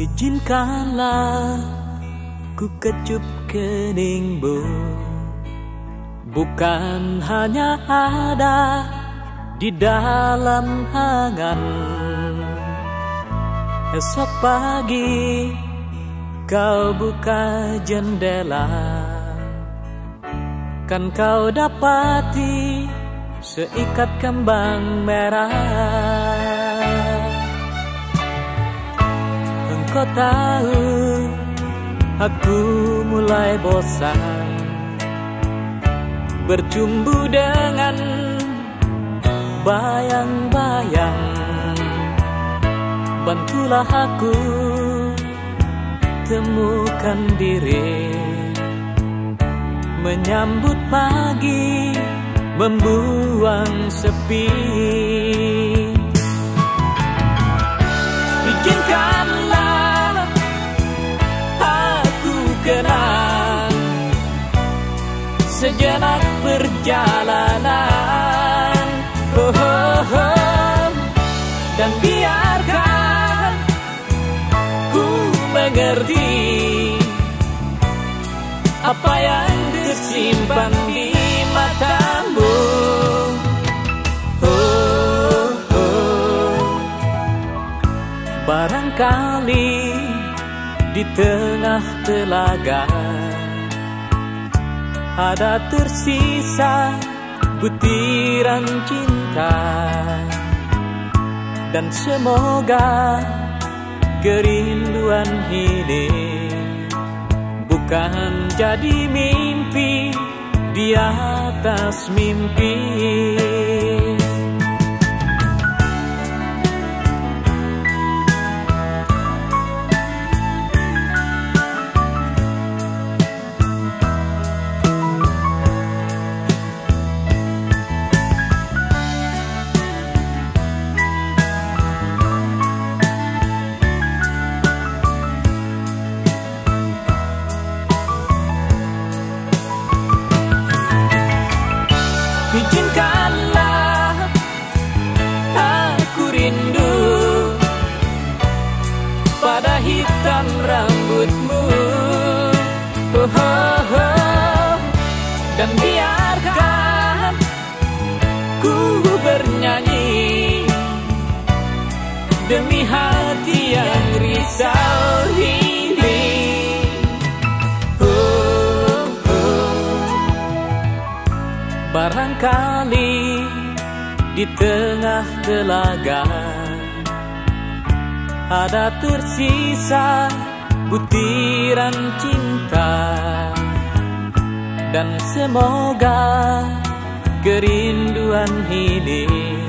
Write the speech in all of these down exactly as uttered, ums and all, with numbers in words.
Izinkanlah ku kecup keningmu, bukan hanya ada di dalam angan. Esok pagi kau buka jendela, kan kau dapati seikat kembang merah. Engkau tahu aku mulai bosan bercumbu dengan bayang-bayang. Bantulah aku temukan diri, menyambut pagi, membuang sepi. Izinkanlah aku kenang sejenak perjalanan, oh, oh, oh. Dan biarkan ku mengerti apa yang tersimpan di matamu. Oh, oh. Barangkali di tengah telaga ada tersisa butiran cinta, dan semoga kerinduan ini bukan jadi mimpi di atas mimpi. Izinkanlah aku rindu pada hitam rambutmu, oh, oh, oh. Dan biarkan ku bernyanyi demi hati yang risau ini. Barangkali di tengah telaga ada tersisa butiran cinta, dan semoga kerinduan ini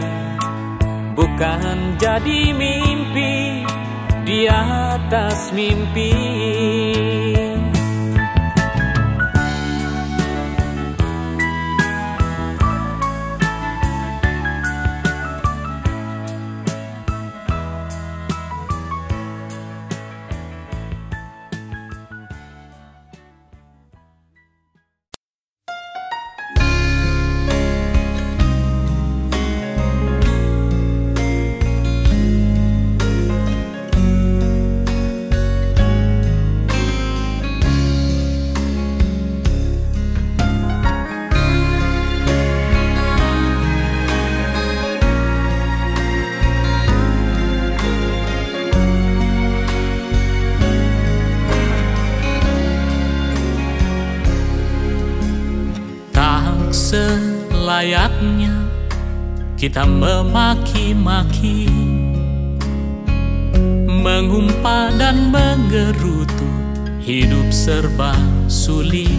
bukan jadi mimpi di atas mimpi. Selayaknya kita memaki-maki, mengumpat dan menggerutu, hidup serba sulit.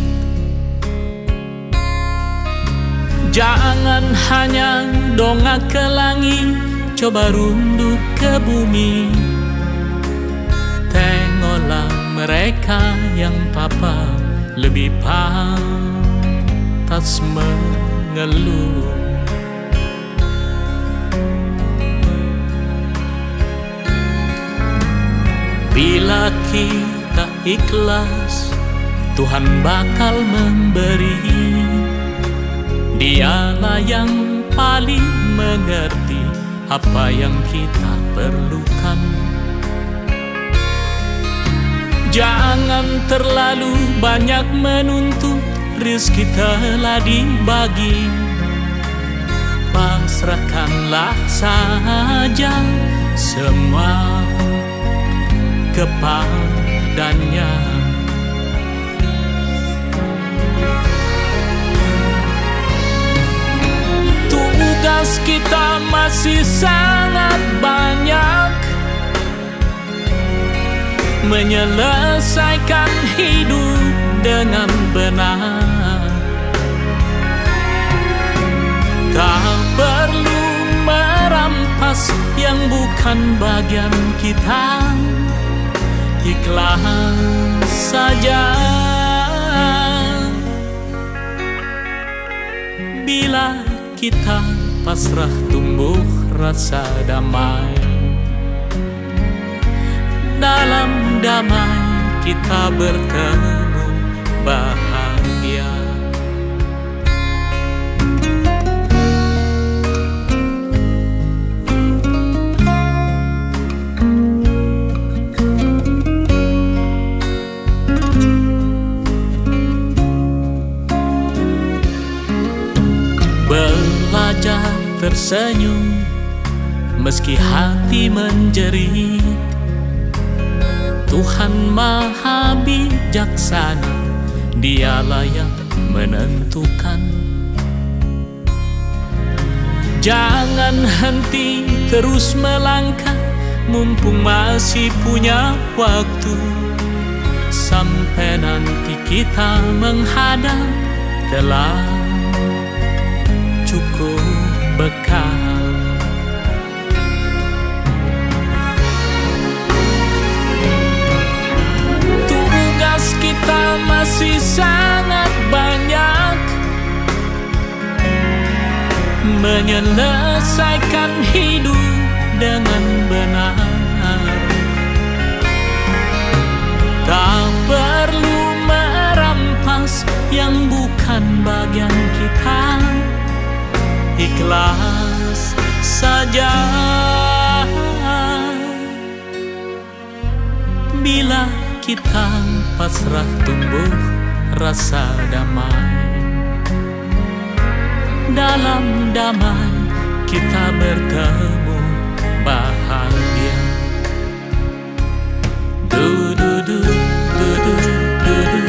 Jangan hanya dongak ke langit, coba runduk ke bumi. Tengoklah mereka yang papa lebih pantas mengeluh. Bila kita ikhlas, Tuhan bakal memberi. Dialah yang paling mengerti apa yang kita perlukan. Jangan terlalu banyak menuntut, rezeki telah dibagi. Pasrahkanlah saja semua kepadanya. Tugas kita masih sangat banyak, menyelesaikan hidup dengan benar. Tak perlu merampas yang bukan bagian kita, ikhlas saja. Bila kita pasrah, tumbuh rasa damai. Dalam damai kita bertemu bahagia. Belajar tersenyum meski hati menjerit. Tuhan Maha Bijaksana, Dialah yang menentukan. Jangan henti terus melangkah, mumpung masih punya waktu. Sampai nanti kita menghadap, telah cukup bekal. Kita masih sangat banyak, menyelesaikan hidup dengan benar. Tak perlu merampas yang bukan bagian kita, ikhlas saja. Bila kita pasrah, tumbuh rasa damai. Dalam damai kita bertemu bahagia. Du du du du du du du.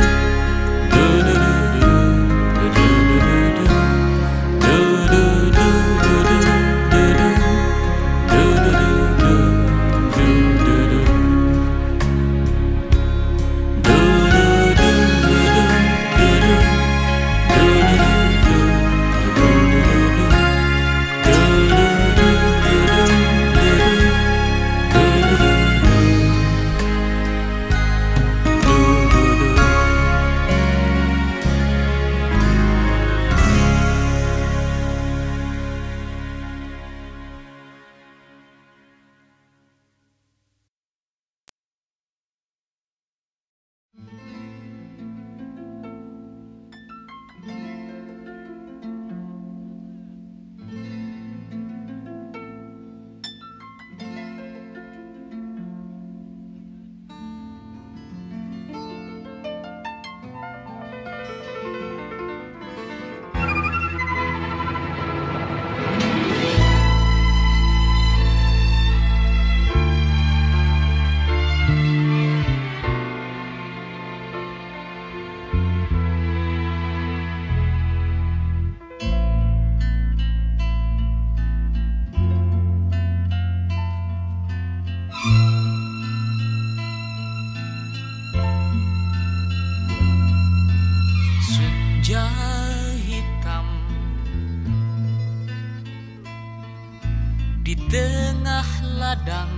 tengah ladang,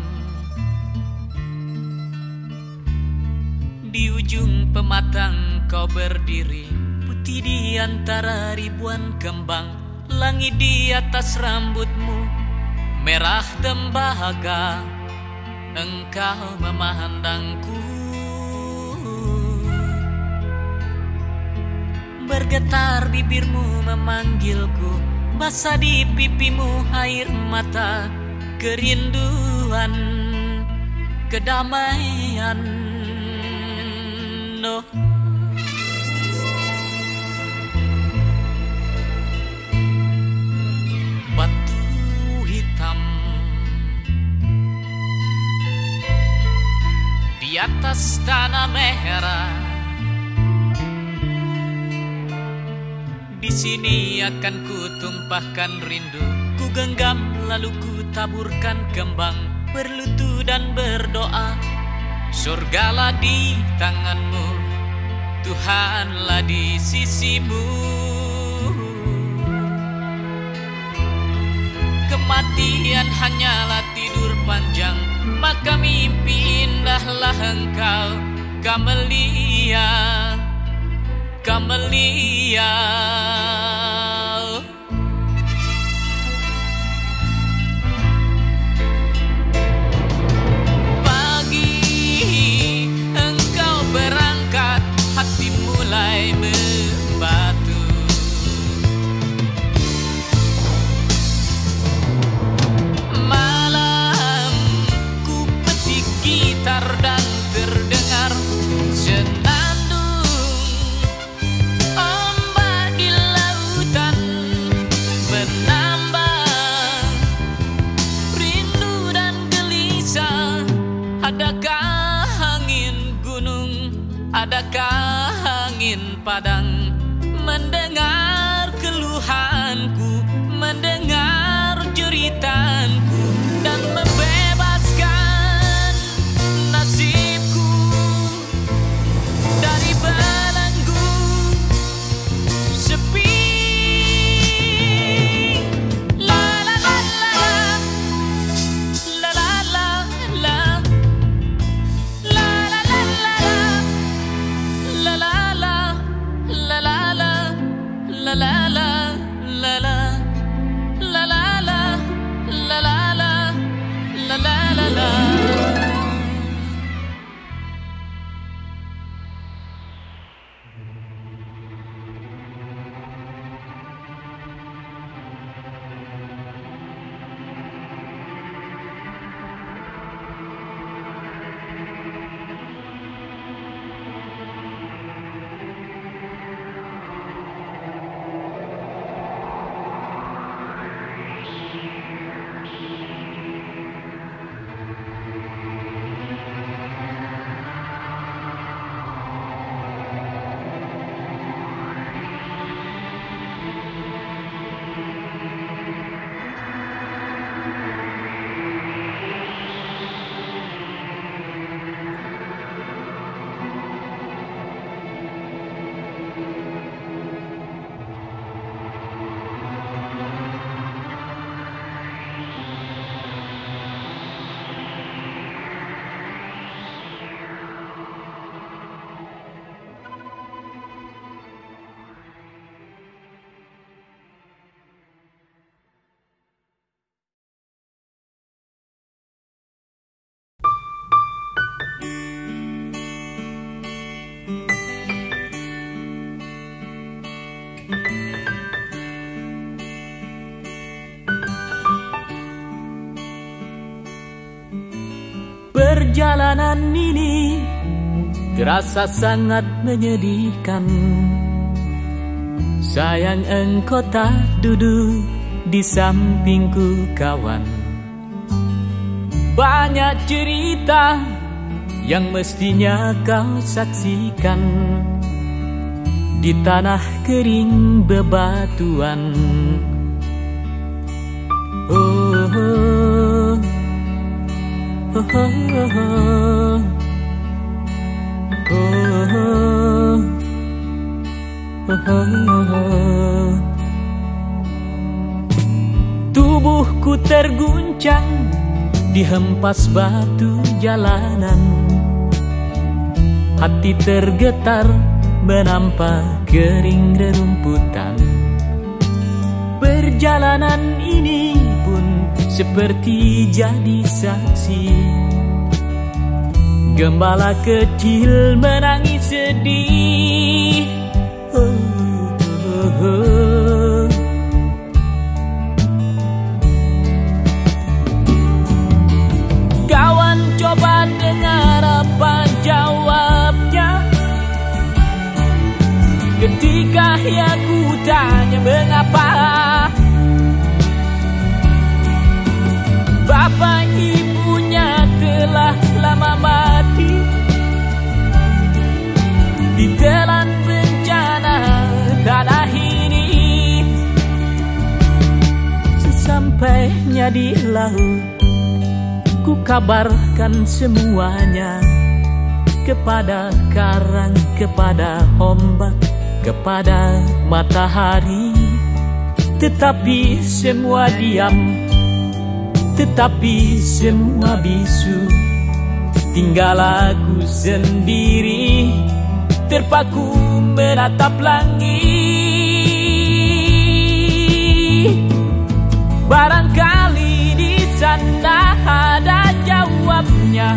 di ujung pematang kau berdiri, putih di antara ribuan kembang. Langit di atas rambutmu merah tembaga, engkau memandangku. Bergetar bibirmu memanggilku, basah di pipimu air mata. Kerinduan, kedamaian, penuh. Batu hitam di atas tanah merah. Di sini akan ku tumpahkan rindu, ku genggam lalu ku taburkan kembang, berlutu dan berdoa. Surgalah di tanganmu, Tuhanlah di sisimu. Kematian hanyalah tidur panjang, maka mimpi indahlah engkau, Kamelia, Kamelia. Mulai membatu, malam ku petik gitar dan terdengar senandung ombak di lautan, menambah rindu dan gelisah. Adakah angin gunung, adakah angin padang, mendengar keluhanku, mendengar jeritanku, dan membebaskan nasibku dari belenggu sepi. La la la la la la la la la la la la la la. La la la la la la la la la la la la la la la la la. Perjalanan ini terasa sangat menyedihkan. Sayang engkau tak duduk di sampingku kawan. Banyak cerita yang mestinya kau saksikan di tanah kering bebatuan. Oh, oh. Oh, oh, oh, oh, oh, oh. Tubuhku terguncang dihempas batu jalanan. Hati tergetar menampak kering rerumputan. Perjalanan ini pun seperti jadi saksi. Gembala kecil menangis sedih. Oh, oh, oh. Kawan coba dengar apa jawabnya. ya ku tanya mengapa bapak ibunya telah lama mati ditelan bencana tanah ini. Sesampainya di laut, ku kabarkan semuanya kepada karang, kepada ombak, kepada matahari. Tetapi semua diam, tetapi semua bisu. Tinggal aku sendiri terpaku menatap langit. Barangkali di sana ada jawabnya,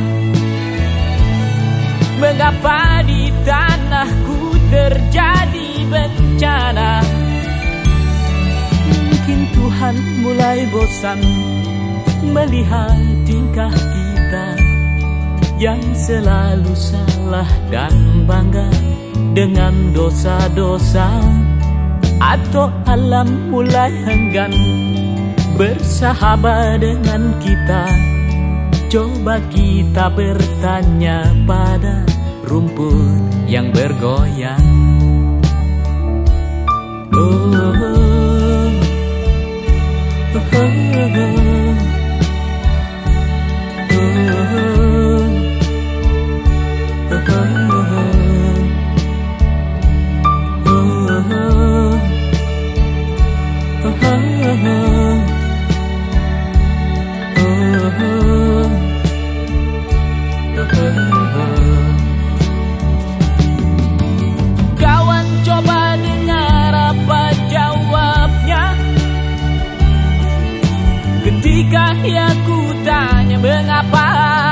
mengapa di tanahku terjadi bencana. Mungkin Tuhan mulai bosan melihat tingkah kita yang selalu salah dan bangga dengan dosa-dosa, atau alam mulai enggan bersahabat dengan kita. Coba kita bertanya pada rumput yang bergoyang. Oh, oh, oh, oh, oh, kawan, coba dengar apa jawabnya ketika ya ku tanya mengapa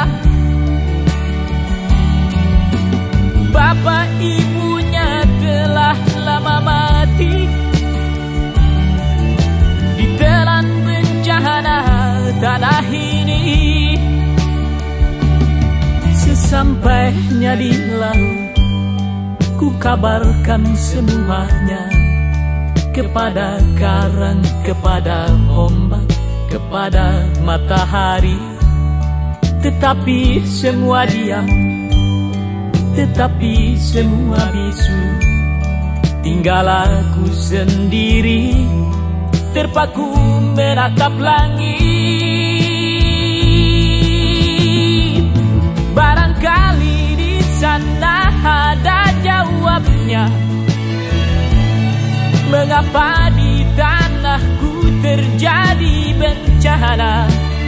bapak ibunya telah lama mati ditelan bencana tanah ini. Sesampainya di laut, ku kabarkan semuanya kepada karang, kepada ombak, kepada matahari. Tetapi semua diam, tetapi semua bisu. Tinggal aku sendiri terpaku menatap langit. Barangkali di sana ada jawabnya, mengapa di tanahku terjadi bencana.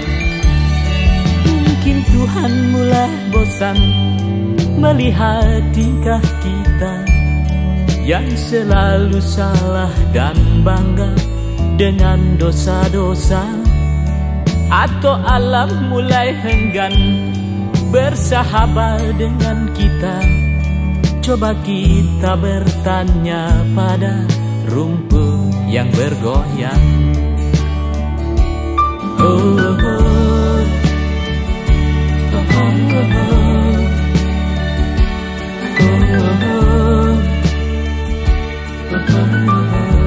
Mungkin Tuhan mulai bosan melihat tingkah kita yang selalu salah dan bangga dengan dosa-dosa, atau alam mulai enggan bersahabat dengan kita. Coba kita bertanya pada rumput yang bergoyang. Oh, oh, oh. Oh, oh, oh. Oh, oh, oh. Oh, oh, oh.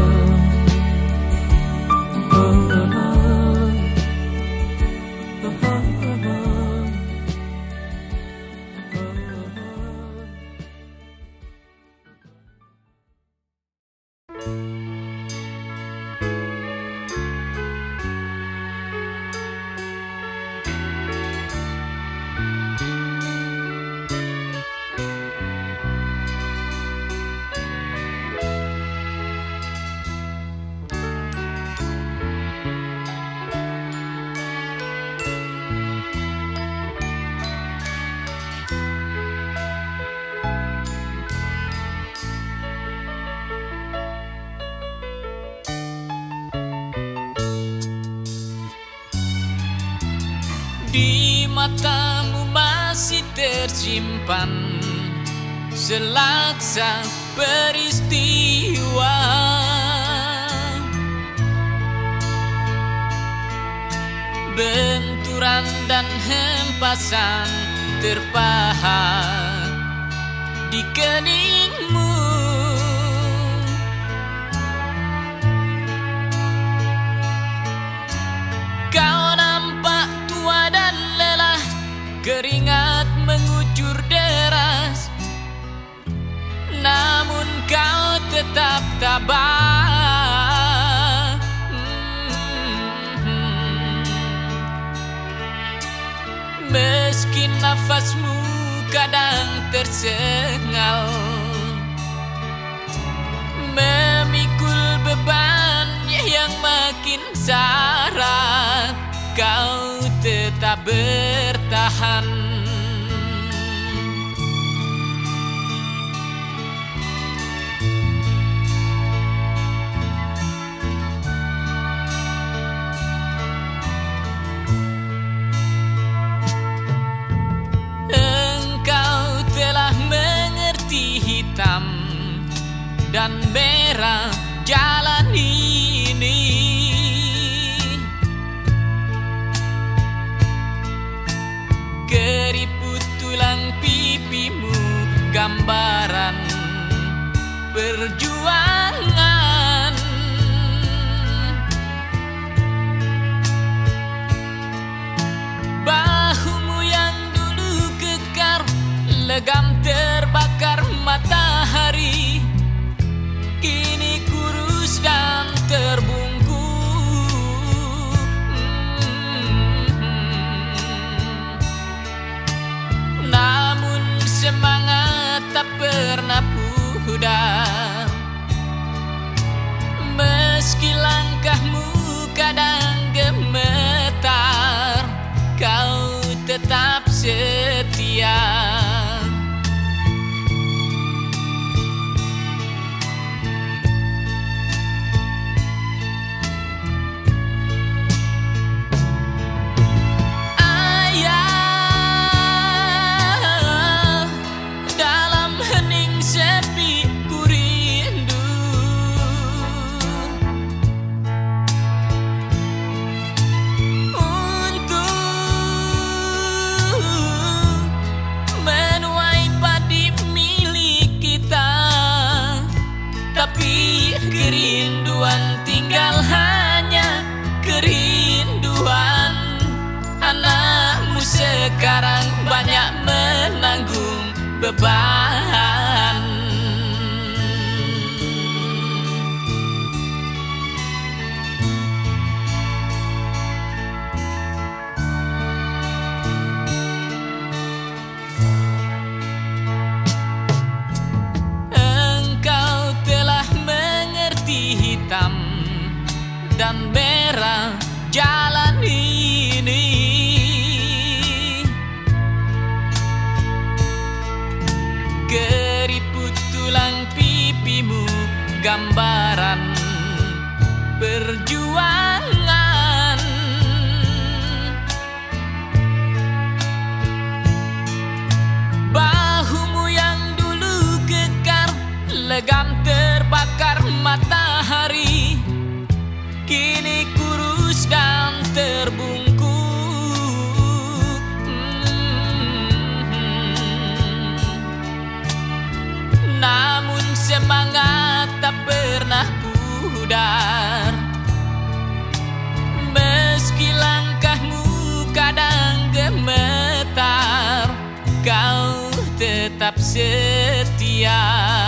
Di matamu masih tersimpan selaksa peristiwa, benturan dan hempasan terpahat di keningmu. keringat mengucur deras, namun kau tetap tabah. hmm. Meski nafasmu kadang tersengal, memikul beban yang makin syarat, kau tetap bertahan. Engkau telah mengerti hitam dan merah jalan ini. Keriput tulang pipimu gambaran perjuangan. Bahumu yang dulu kekar, legam terbakar matahari, kini kurus dan terbungkus. Namun semangat tak pernah pudar, meski langkahmu kadang gemetar, kau tetap setia. Kerinduan tinggal hanya kerinduan. Anakmu sekarang banyak menanggung beban. Hitam dan merah jalan ini. Keriput tulang pipimu gambaran perjuangan. Bahumu yang dulu kekar, legam terbakar matahari, kini kurus dan terbungkus. hmm. Namun semangat tak pernah pudar, meski langkahmu kadang gemetar, kau tetap setia.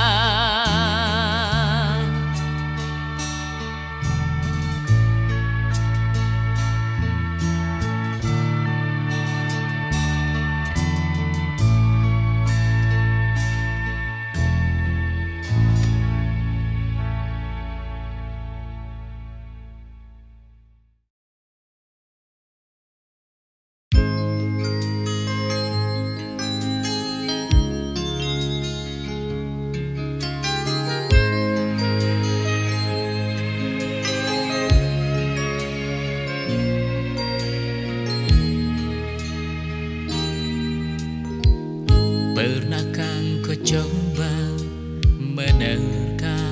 Pernahkah kau coba menerka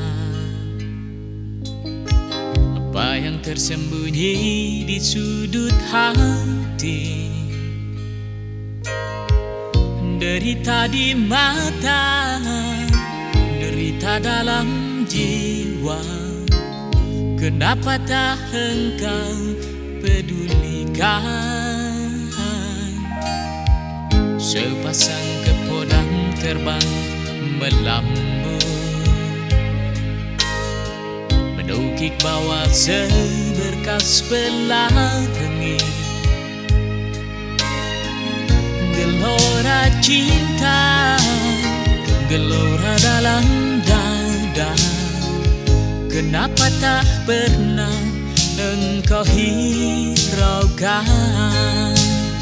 apa yang tersembunyi di sudut hati? Derita di mata, derita dalam jiwa, kenapa tak engkau pedulikan? sepasang kepodang terbang melambung, mendukik bawah seberkas pelangi. Gelora cinta, gelora dalam dada, kenapa tak pernah engkau hiraukan?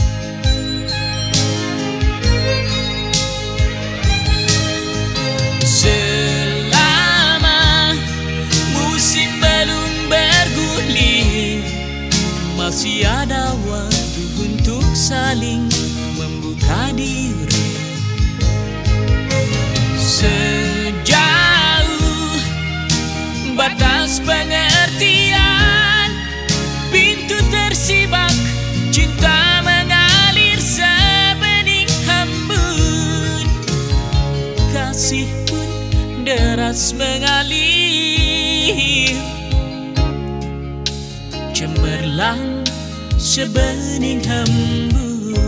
Selama musim belum bergulir, masih ada waktu untuk saling membuka diri. Sejauh batas pengertian, pintu tersibak, cinta mengalir sebening embun, kasih pun deras mengalir, cemerlang sebening embun.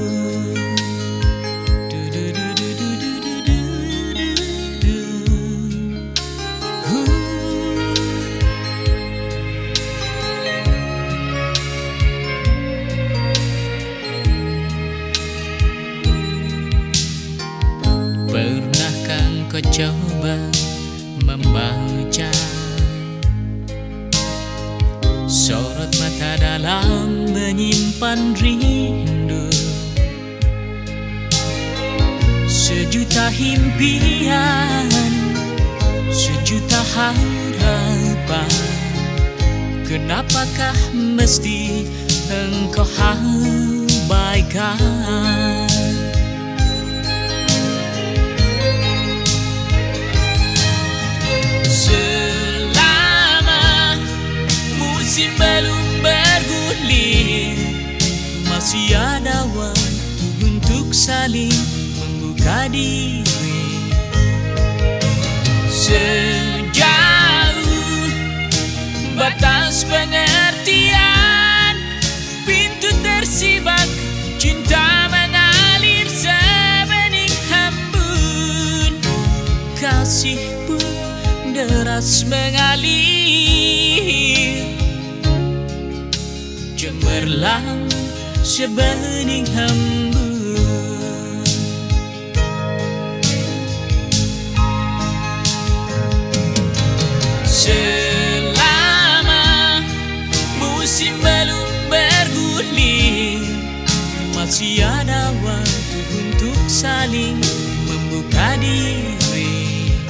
Pernahkah kau coba membaca sorot mata dalam menyimpan rindu? Sejuta impian, sejuta harapan, kenapakah mesti engkau abaikan? Selama musim belum bergulir, masih ada waktu untuk saling membuka diri. Sejauh batas pengertian, pintu tersibak, cinta mengalir sebening embun, kasih pun deras mengalir, cemerlang sebening embun. Selama musim belum bergulir, masih ada waktu untuk saling membuka diri.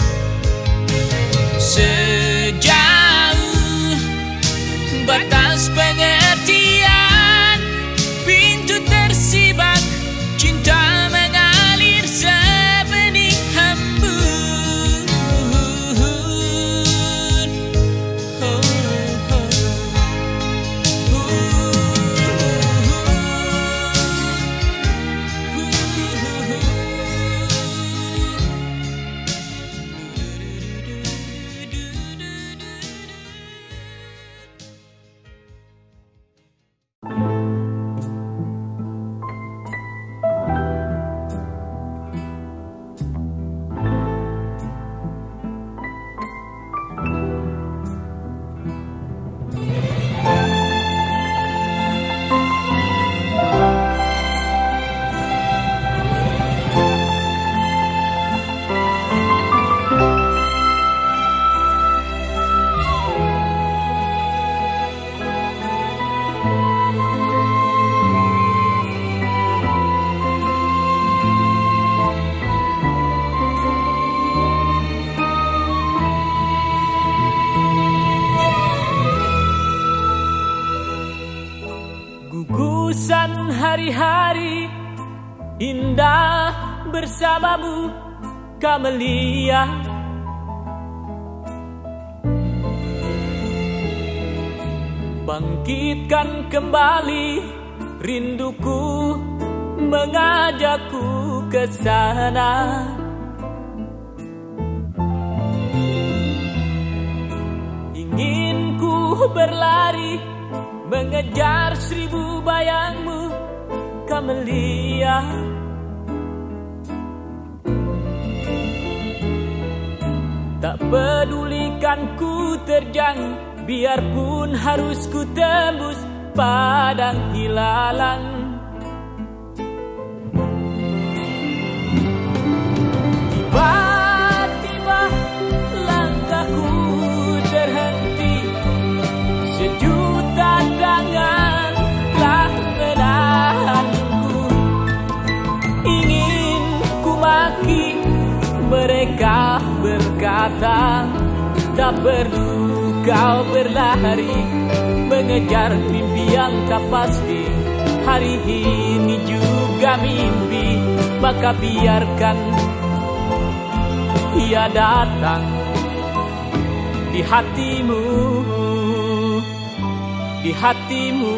Sejauh batas pengertian, pintu tersibak, cinta mengalir sebening embun. Oh, oh, oh. Gugusan hari-hari indah bersamamu, Camelia. Bangkitkan kembali rinduku, mengajakku ke sana. Ingin ku berlari mengejar seribu bayangmu, Camelia. pedulikan ku terjang, biarpun harus ku tembus padang hilalang. Tiba-tiba langkahku terhenti, sejuta tangan telah menahanku. Ingin ku maki, mereka berkata, tak perlu kau berlari mengejar mimpi yang tak pasti. Hari ini juga mimpi, maka biarkan ia datang di hatimu, di hatimu.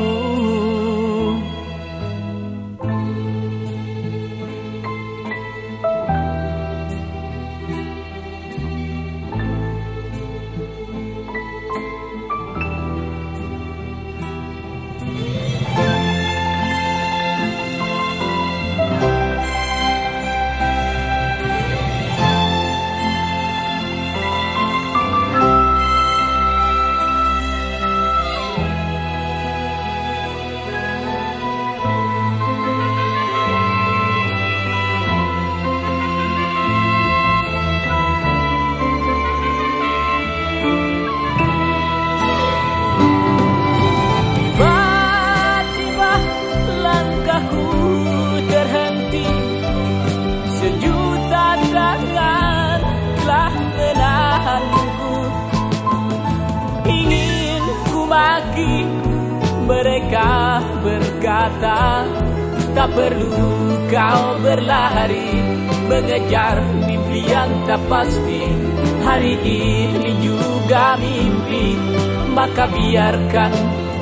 Mereka berkata, tak perlu kau berlari mengejar mimpi yang tak pasti. Hari ini juga mimpi, maka biarkan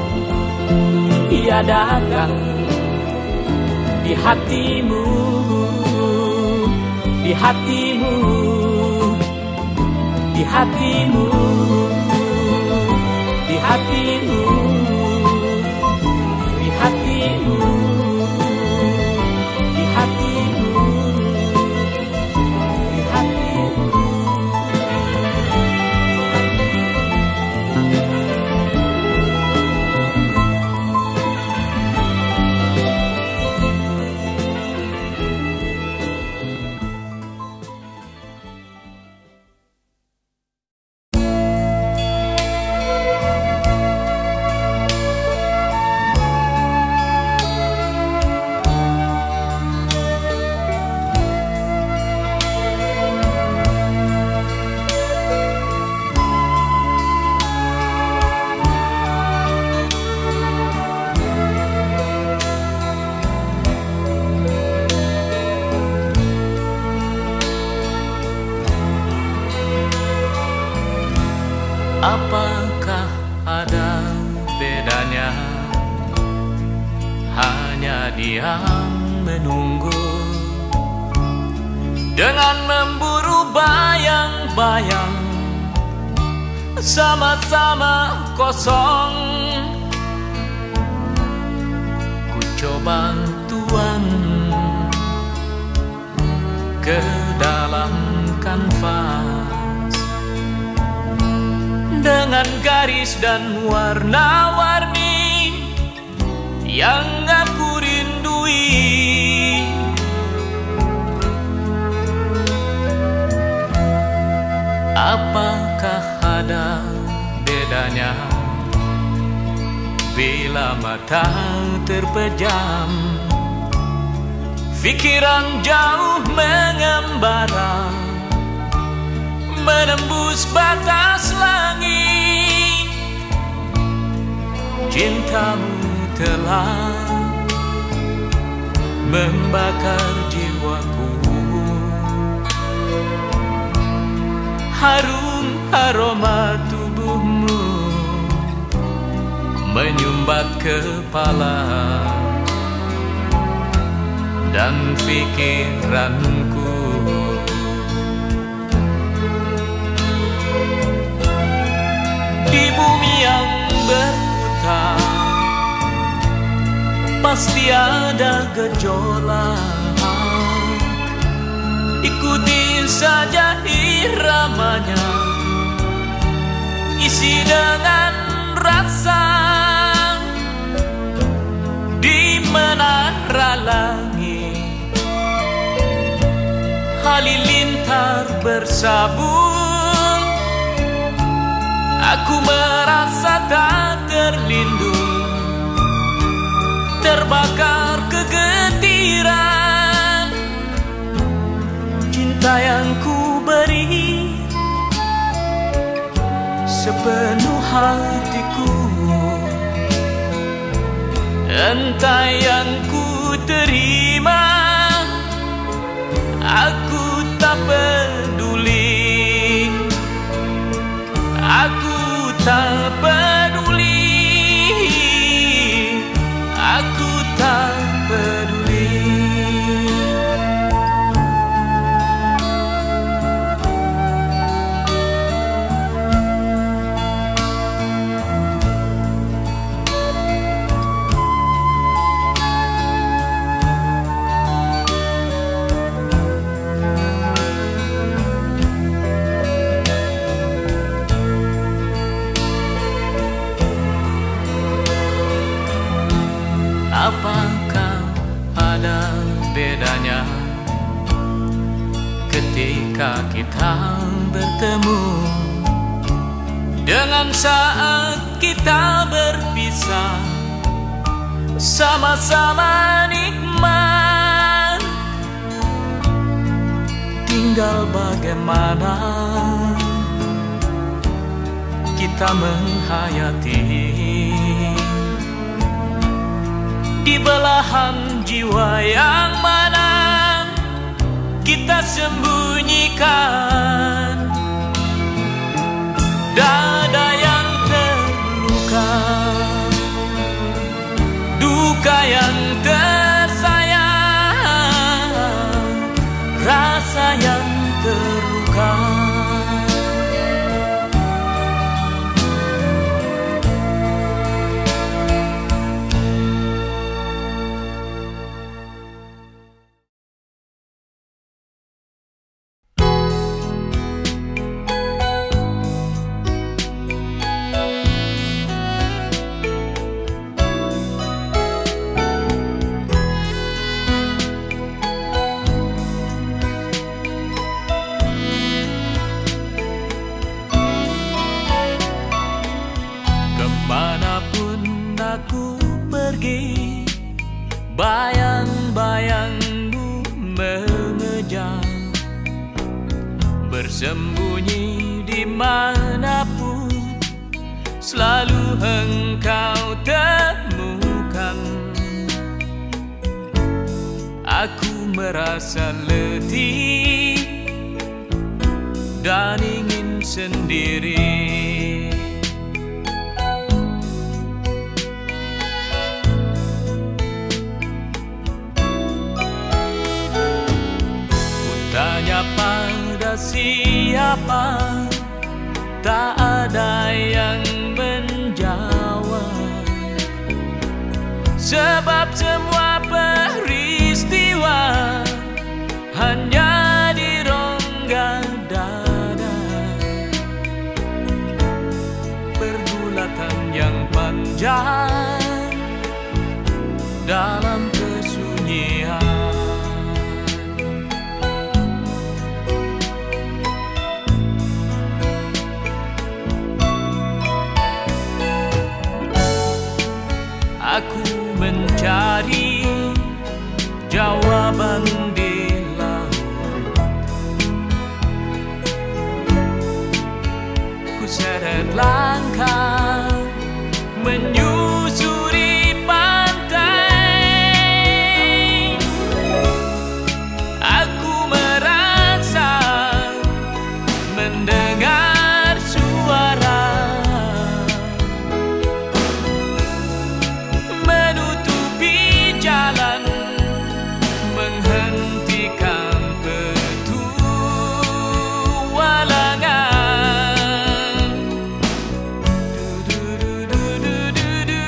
ia datang di hatimu, di hatimu, di hatimu, di hatimu, di hatimu, di hatimu, di hatimu. Apakah ada bedanya? Hanya diam menunggu dengan memburu bayang-bayang, sama-sama kosong. Ku coba tuang ke dalam kanvas dengan garis dan warna-warni yang aku rindui. Apakah ada bedanya bila mata terpejam, pikiran jauh mengembara, menembus batas langit. Cintamu telah membakar jiwaku, harum aroma tubuhmu menyumbat kepala dan pikiranku. Di bumi yang berputar pasti ada gejolak, ikuti saja iramanya, isi dengan rasa di menara langit. Halilintar bersabung, aku merasa tak terlindung, terbakar kegetiran. Cinta yang ku beri sepenuh hatiku, entah yang ku terima, aku tak peduli, aku tak peduli, aku tak peduli. Apakah ada bedanya ketika kita bertemu dengan saat kita berpisah? Sama-sama nikmat, tinggal bagaimana kita menghayati di belahan jiwa yang mana kita sembunyikan. Dada yang terluka, duka yang tersayang, rasa yang terluka. Bayang-bayangmu mengejar, bersembunyi dimanapun, selalu engkau temukan. Aku merasa letih dan ingin sendiri. Tanya pada siapa, tak ada yang menjawab, sebab semua peristiwa hanya di rongga dada. Pergulatan yang panjang dalam kesunyian. Aku mencari jawaban di laut, ku seret langkah menyusuri pantai. Aku merasa mendengar suara jalan, menghentikan petualangan. Du, du, du, du, du, du.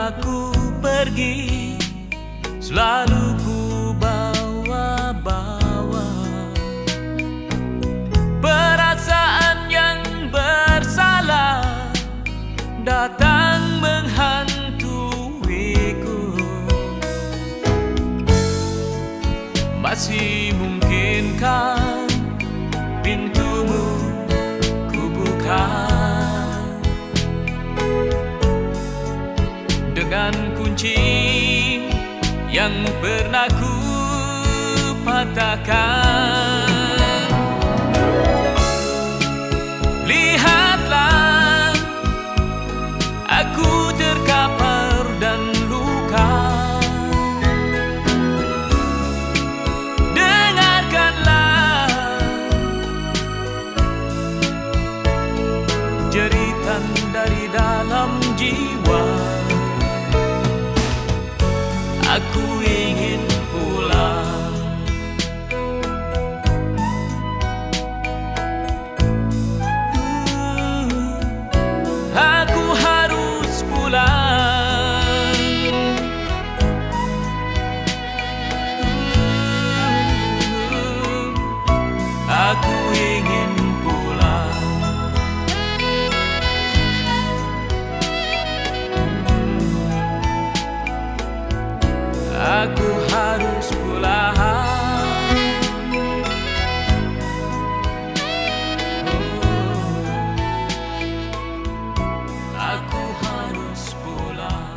aku pergi, selalu ku bawa-bawa perasaan yang bersalah datang menghantuiku. Masih mungkinkah pintumu ku buka dengan kunci yang pernah ku patahkan? Lihatlah, aku terkapar dan luka. Dengarkanlah jeritan dari dalam jiwa. Aku ingin pulang. Aku harus pulang. Aku ingin pulang. Aku harus pulang. Aku harus pulang.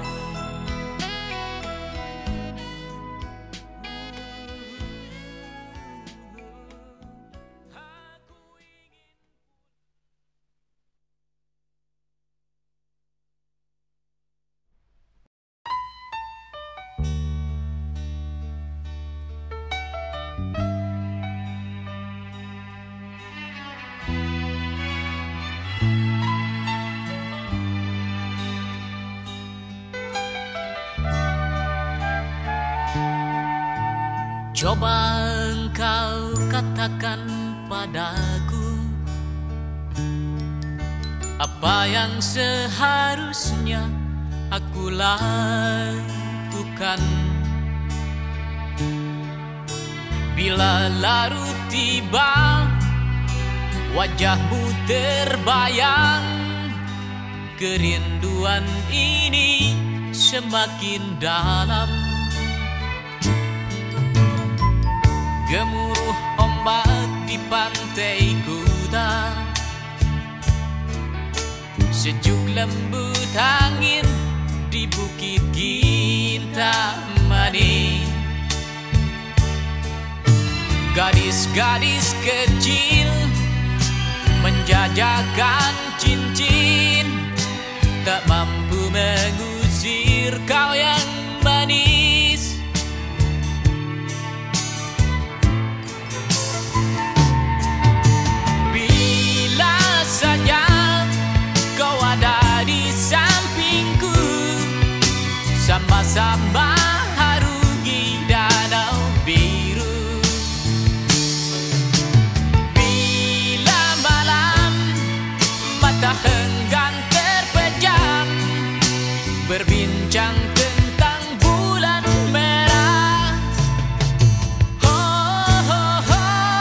Coba engkau katakan padaku apa yang seharusnya aku lakukan bila larut tiba, wajahmu terbayang, kerinduan ini semakin dalam. Gemuruh ombak di pantai Kuta, sejuk lembut angin di bukit Kintamani. Gadis-gadis kecil menjajakan cincin, tak mampu mengusir kau yang manis. Saja kau ada di sampingku, sama-sama harungi danau biru. Bila malam mata enggan terpejam, berbincang tentang bulan merah. Oh, oh, oh.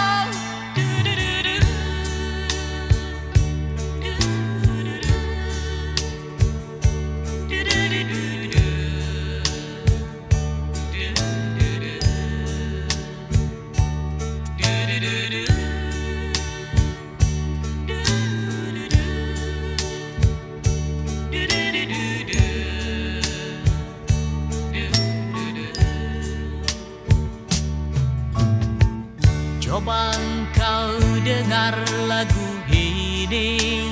Coba engkau dengar lagu ini,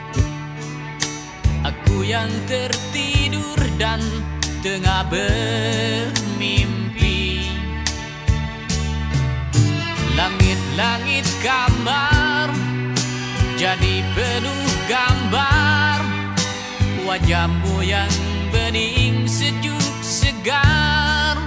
aku yang tertidur dan tengah bermimpi. Langit-langit kamar jadi penuh gambar, wajahmu yang bening sejuk segar.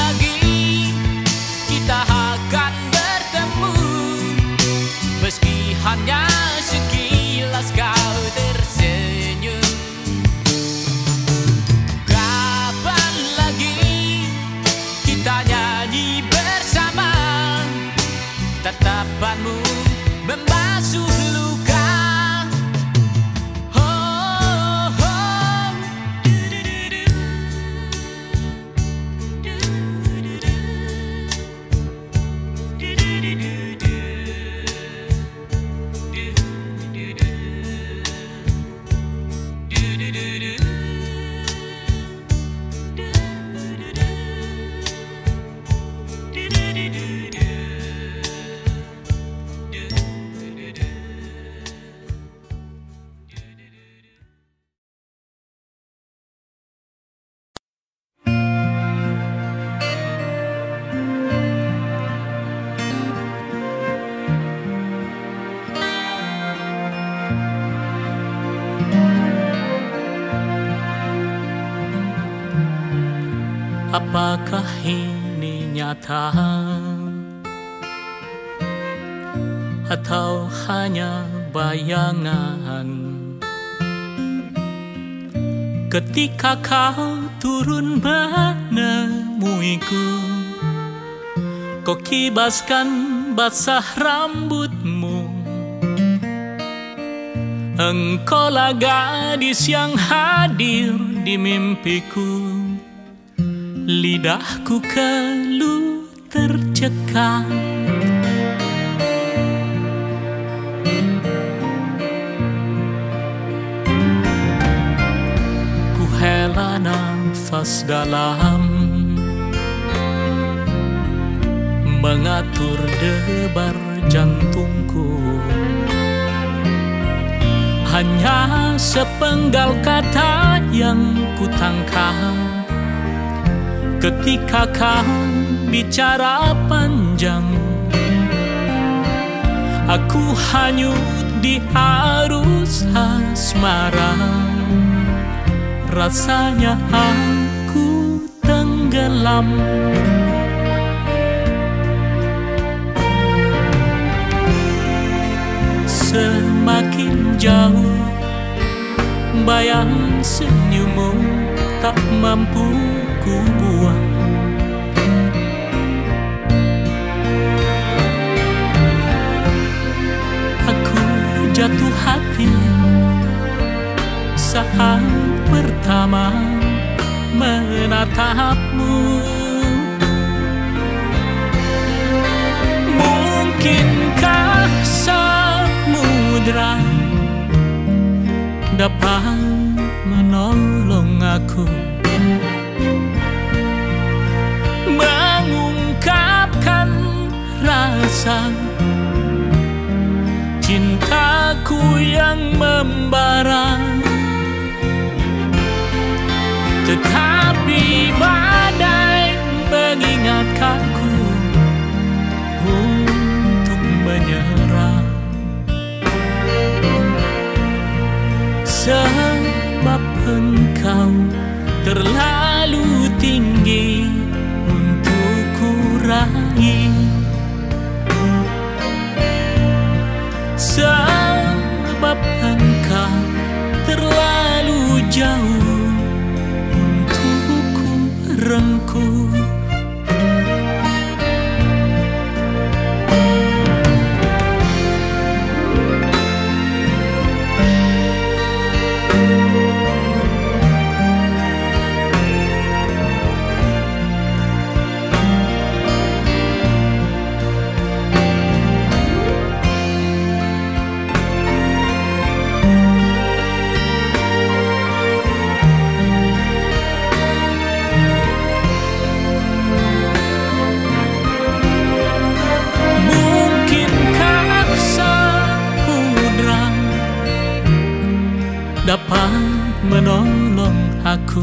Meski hanya sekilas kau tersenyum. Kapan lagi kita nyanyi bersama, tatapanmu membasuh luka. Apakah ini nyata atau hanya bayangan? Ketika kau turun menemuiku, kau kibaskan basah rambutmu. Engkaulah gadis yang hadir di mimpiku. Lidahku keluh tercekat. Ku hela nafas dalam, mengatur debar jantungku. Hanya sepenggal kata yang ku tangkap ketika kau bicara panjang. Aku hanyut di arus asmara. Rasanya aku tenggelam. Semakin jauh bayang senyummu tak mampu ku buang. Aku jatuh hati saat pertama menatapmu. Mungkinkah samudra dapat menolong aku mengungkapkan rasa cintaku yang membara. Tetapi badai mengingatkanku untuk menyerah. Sebab engkau terlalu tinggi untuk ku raih. Sebab engkau terlalu jauh untuk ku rengkuh. Dapat menolong aku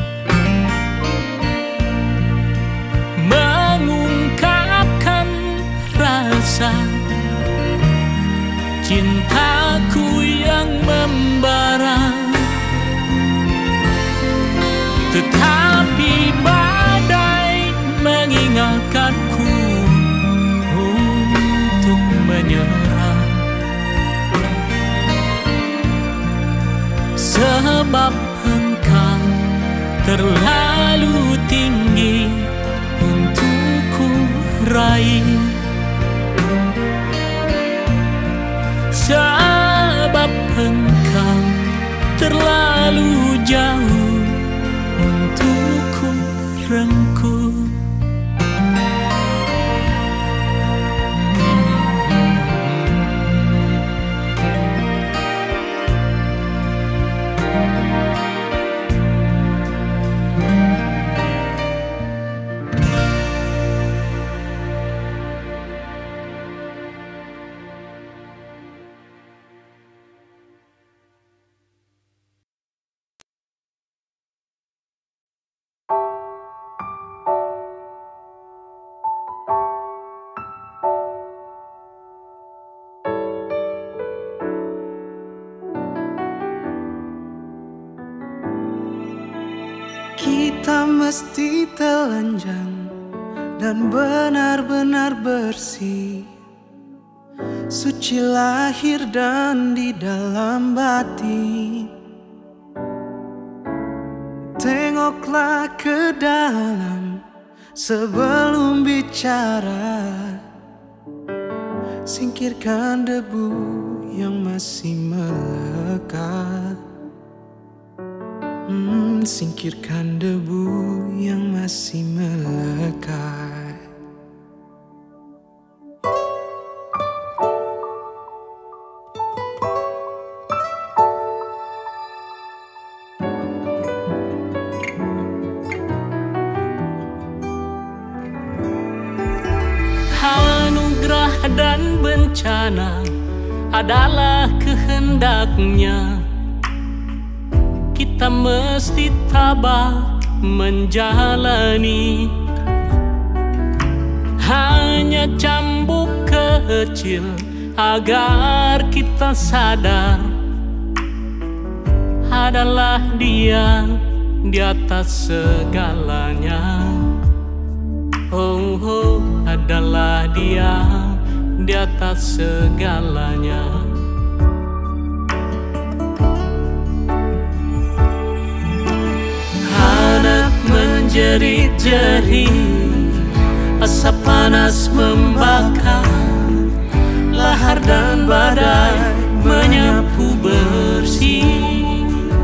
mengungkapkan rasa cintaku yang membara. Tetapi badai mengingatkanku untuk menyerah. sebab engkau terlalu tinggi untuk ku raih. Sebab engkau terlalu jauh untuk ku rengkuh. Kita mesti telanjang dan benar-benar bersih, suci lahir dan di dalam batin. Tengoklah ke dalam sebelum bicara, singkirkan debu yang masih melekat. Hmm, singkirkan debu yang masih melekat. Anugerah dan bencana adalah kehendaknya. Kita mesti tabah menjalani. Hanya cambuk kecil agar kita sadar adalah Dia di atas segalanya. Oh, oh, adalah Dia di atas segalanya. Menjerit-jerit, asap panas membakar, lahar dan badai menyapu bersih.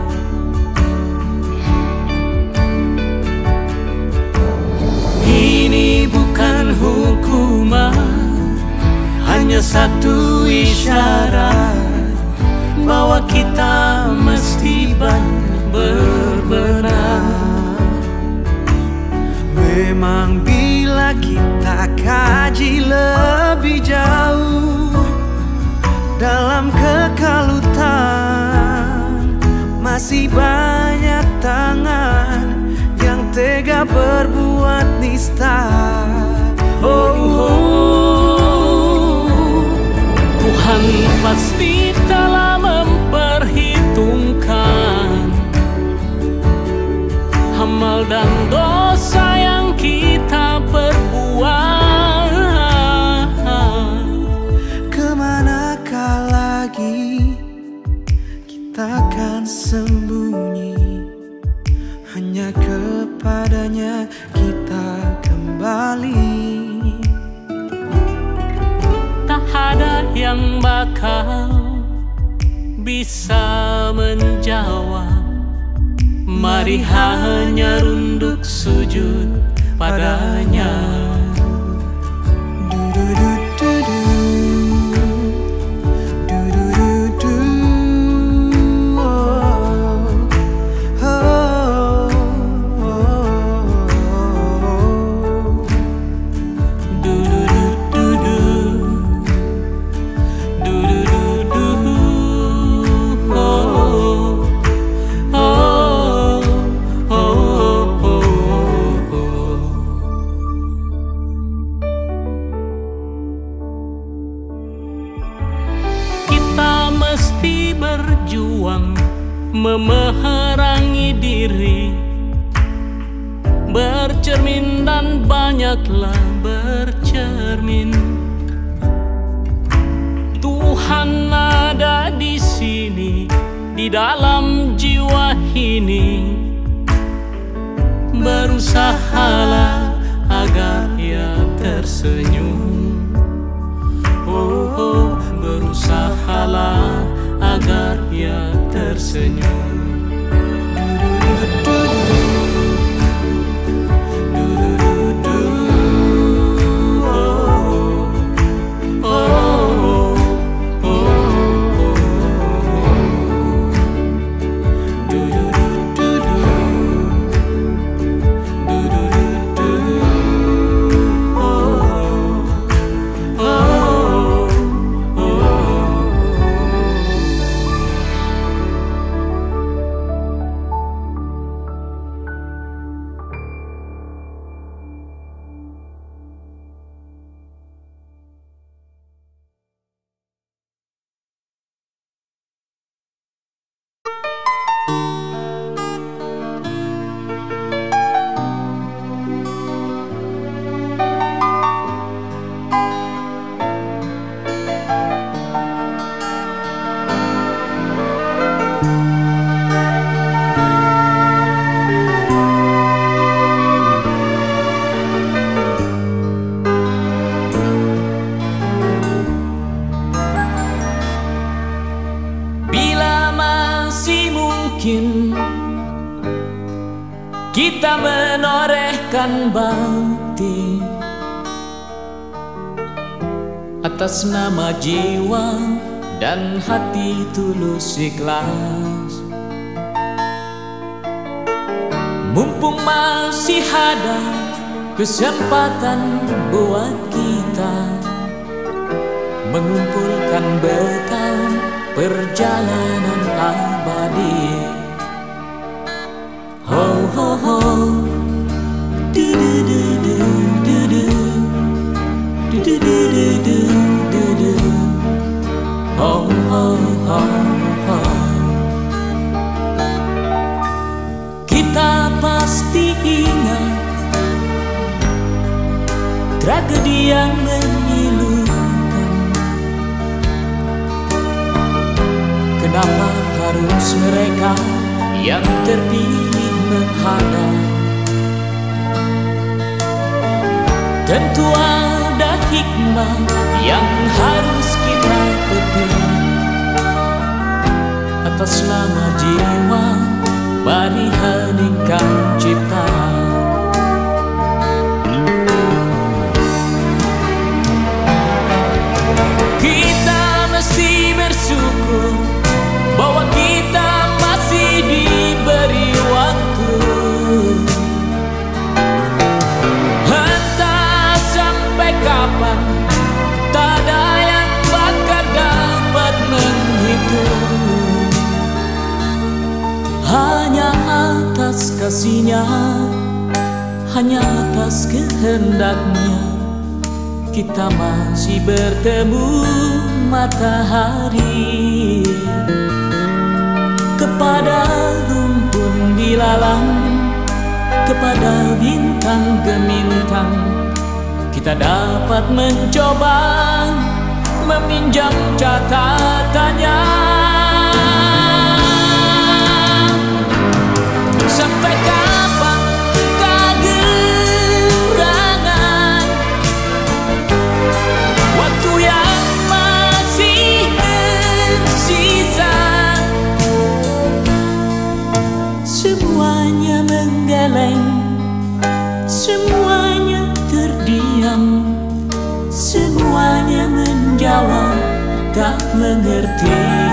Ini bukan hukuman, hanya satu isyarat bahwa kita mesti banyak berbenah. Memang bila kita kaji lebih jauh dalam kekalutan, masih banyak tangan yang tega berbuat nista. Oh, oh. Tuhan pasti telah memperhitungkan amal dan dosa yang kita perbuat. Kemanakah lagi kita akan sembunyi? Hanya kepadanya kita kembali. Tak ada yang bakal bisa menjawab. Mari hanya runduk sujud padanya. Memerangi diri, bercermin dan banyaklah bercermin. Tuhan ada di sini, di dalam jiwa berusahalah agar ia tersenyum. Oh, oh, berusahalah agar ia tersenyum. Kita menorehkan bakti atas nama jiwa dan hati tulus ikhlas. Mumpung masih ada kesempatan buat kita mengumpulkan bekal perjalanan abadi. Ho ho ho, du du du du du du, du du du du du du du, ho ho ho ho. Kita pasti ingat tragedi yang memilukan. Kenapa harus mereka yang terpilih menghadap? Tentu ada hikmah yang harus kita petik. Atas nama jiwa, mari heningkan cipta. Kita mesti bersyukur bahwa kita masih diberi waktu. Entah sampai kapan, tak ada yang bakal dapat menghitung. Hanya atas kasih-Nya, hanya atas kehendaknya, kita masih bertemu matahari. Kepada rumpun dilalang, kepada bintang gemintang, kita dapat mencoba meminjam catatannya. Sampai kapan kegerangan waktu yang masih tersisa? Semuanya menggeleng, semuanya terdiam, semuanya menjawab tak mengerti.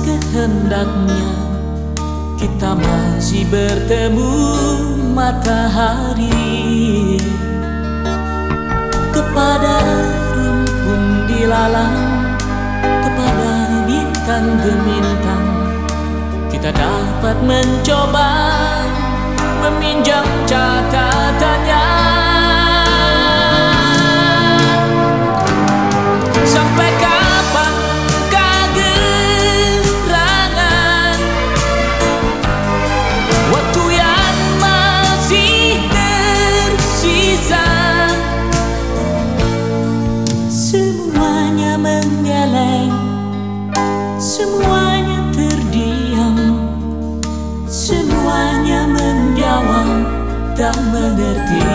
kehendaknya kita masih bertemu matahari. Kepada rumpun dilalang, kepada bintang gemintang, kita dapat mencoba meminjam catatannya. Sampai kapan kegerangan waktu yang masih tersisa? Semuanya menggeleng, semuanya terdiam, semuanya menjawab tak mengerti.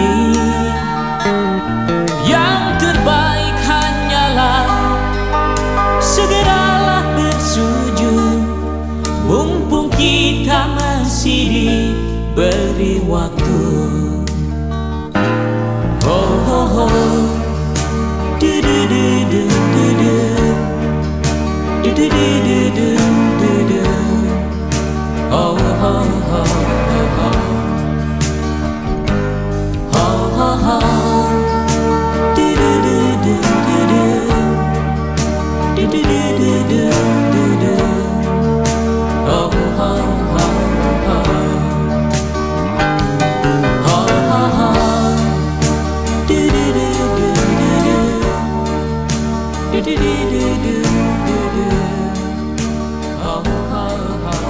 Yang terbaik hanyalah segeralah bersujud, mumpung kita masih diberi waktu. Oh, oh, oh. Du du du du du du du du du du du du. Oh, oh, oh, oh, oh. Oh, oh, oh. Du du du du du du du du du du du du. Oh, oh, oh, oh. Oh, oh, oh. Du du du du du du. Du du du du du du du. Oh, oh, oh, oh.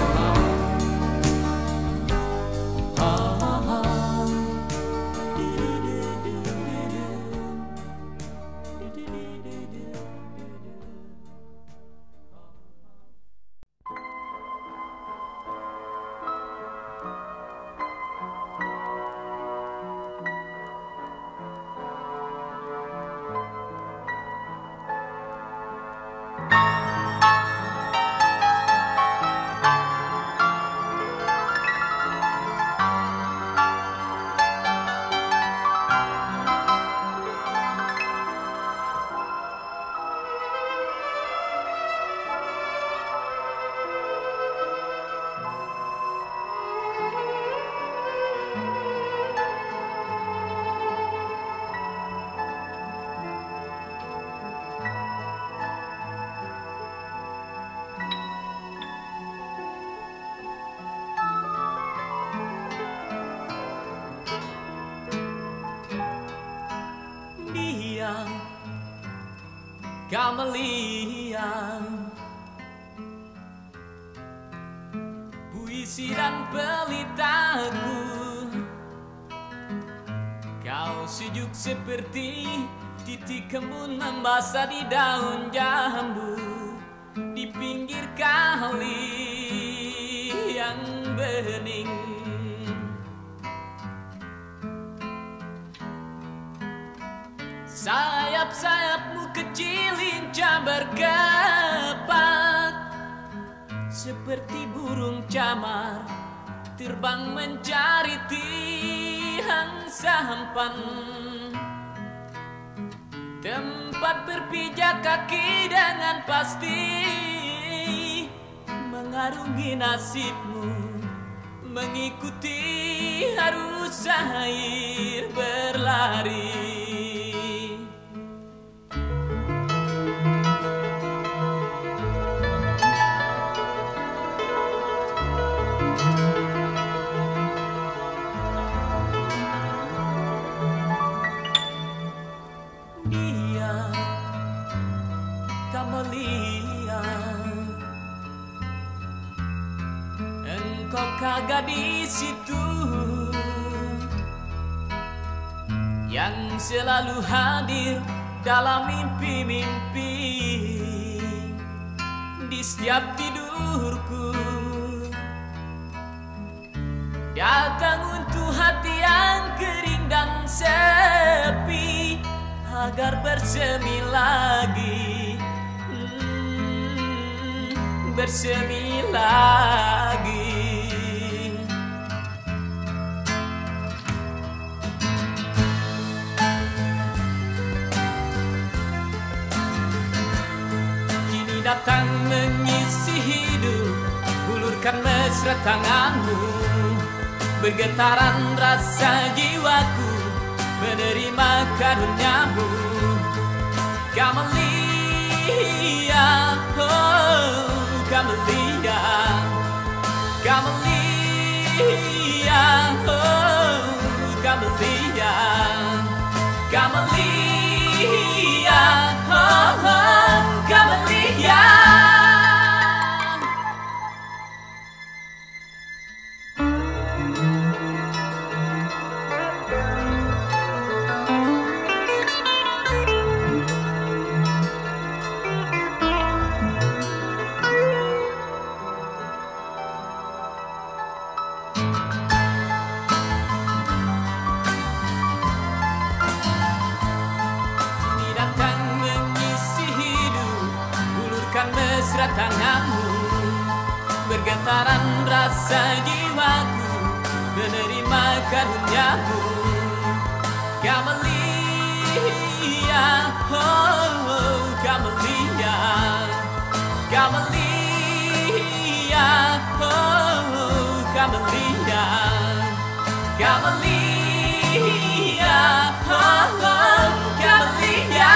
Kamelia, puisi dan pelitaku, kau sejuk seperti titik embun membasah di daun jambu di pinggir kali yang bening. Sayap-sayapmu kecil lincah berkepak, seperti burung camar terbang mencari tiang sampan, tempat berpijak kaki dengan pasti mengarungi nasibmu, mengikuti arus air berlari. Engkau kagak di situ, yang selalu hadir dalam mimpi-mimpi di setiap tidurku, datang untuk hati yang kering dan sepi agar bersemi lagi, hmm, bersemi lagi. Kini datang menyisir Ulurkan mesra tanganmu, bergetaran rasa jiwaku menerima karuniamu. Camellia, oh Camellia, Camellia, oh Camellia, Camellia, oh, oh Camellia. Mesra tanganmu, bergetaran rasa jiwaku menerima karuniamu. Camellia, oh, oh Camellia, Camellia, oh Camellia, Camellia, oh, oh Camellia.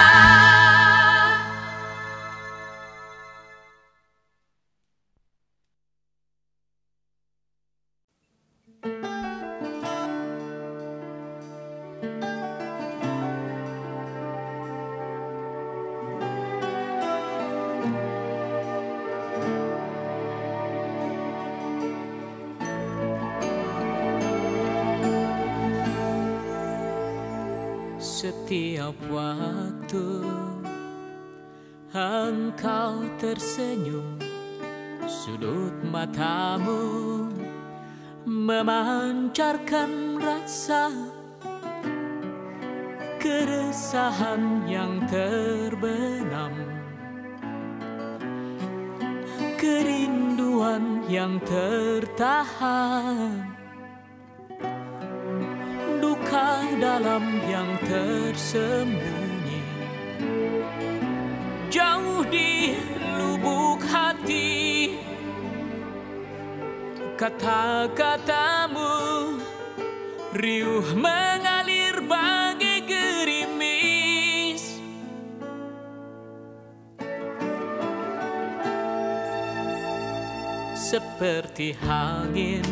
Setiap waktu engkau tersenyum, sudut matamu memancarkan rasa keresahan yang terbenam, kerinduan yang tertahan, duka dalam yang tersembunyi, jauh di lubuk hati. Kata-katamu riuh mengalir bagai gerimis, seperti angin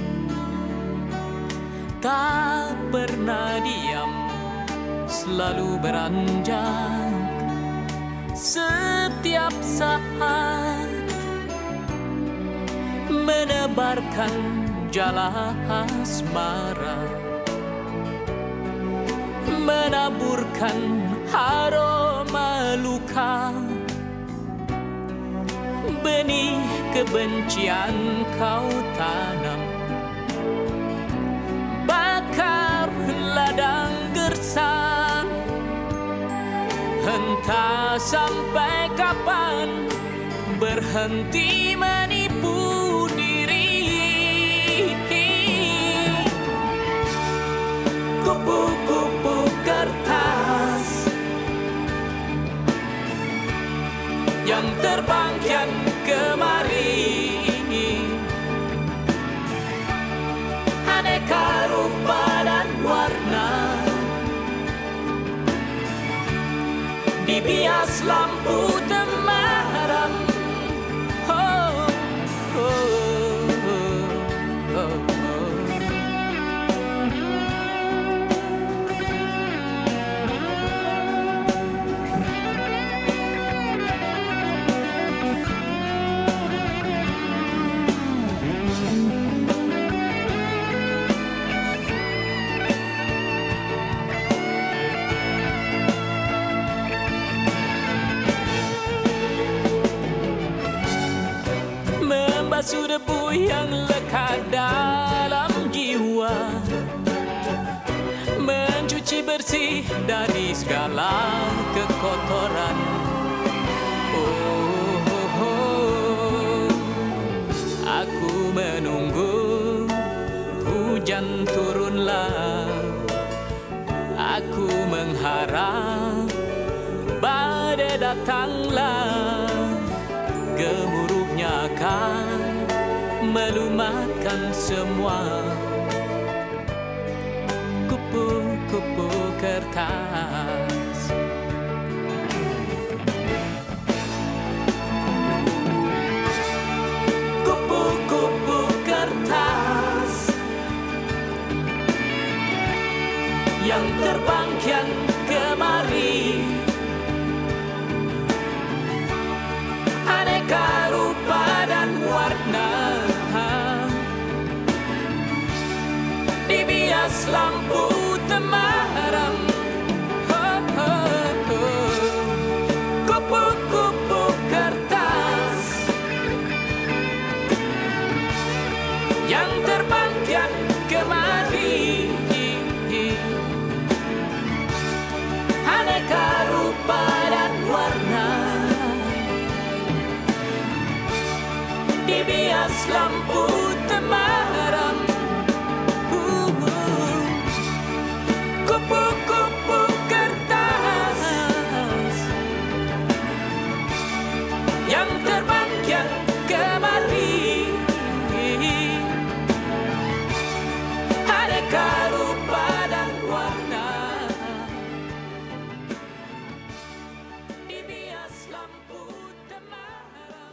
tak pernah diam, selalu beranjak setiap saat, menebarkan jala asmara, menaburkan aroma luka, benih kebencian kau tanam, bakar ladang gersang. Entah sampai kapan berhenti menipu diri. Kupu-kupu kertas yang terbang kian kemari, aneka rupa dan warna, dibias lampu temaram. Oh, oh, oh, oh, oh. Membasuh debu yang lekat dalam jiwa, mencuci bersih dari segala kekotoran. Oh, oh, oh. Aku menunggu hujan turunlah, aku mengharap badai datanglah, gemuruhnya akan meluap makan semua kupu-kupu kertas. Kupu-kupu kertas yang terbang kian kemari, aneka rupa dan warna, dibias lampu temaram. Oh, oh, oh. Kupu-kupu kertas yang terbang kian kemari, aneka rupa dan warna, dibias lampu temaram. Kupu-kupu kertas yang terbang kian kemari, aneka rupa dan warna, dibias lampu temaram.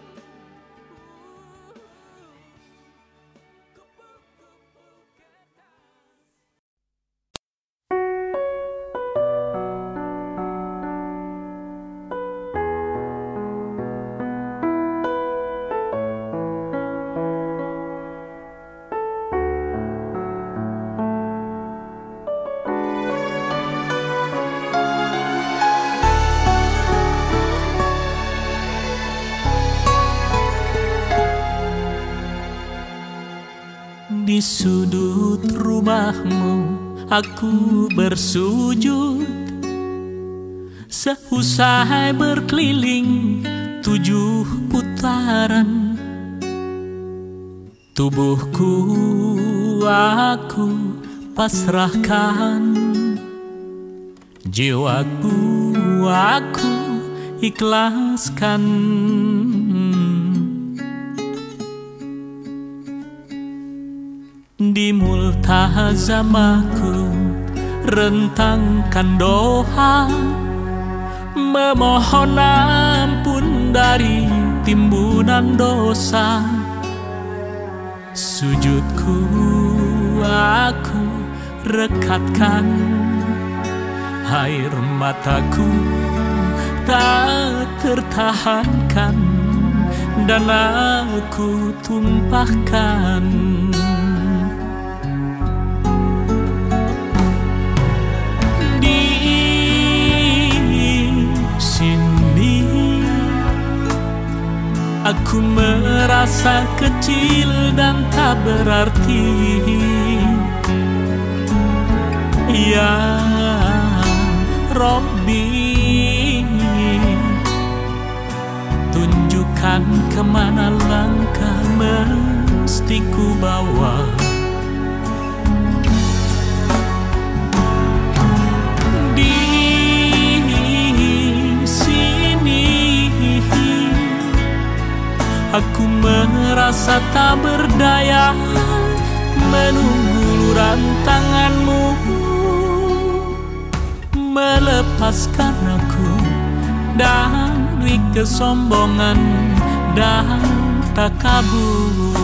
Di sudut rumahmu aku bersujud, seusai berkeliling tujuh putaran. Tubuhku aku pasrahkan, jiwaku aku ikhlaskan. Di multazamaku rentangkan doa, memohon ampun dari timbunan dosa. Sujudku aku rekatkan, air mataku tak tertahankan dan aku tumpahkan. Aku merasa kecil dan tak berarti. Ya Robbi, tunjukkan kemana langkah mesti ku bawa. Aku merasa tak berdaya menunggu uluran tanganmu melepaskan aku dari kesombongan dan takabur.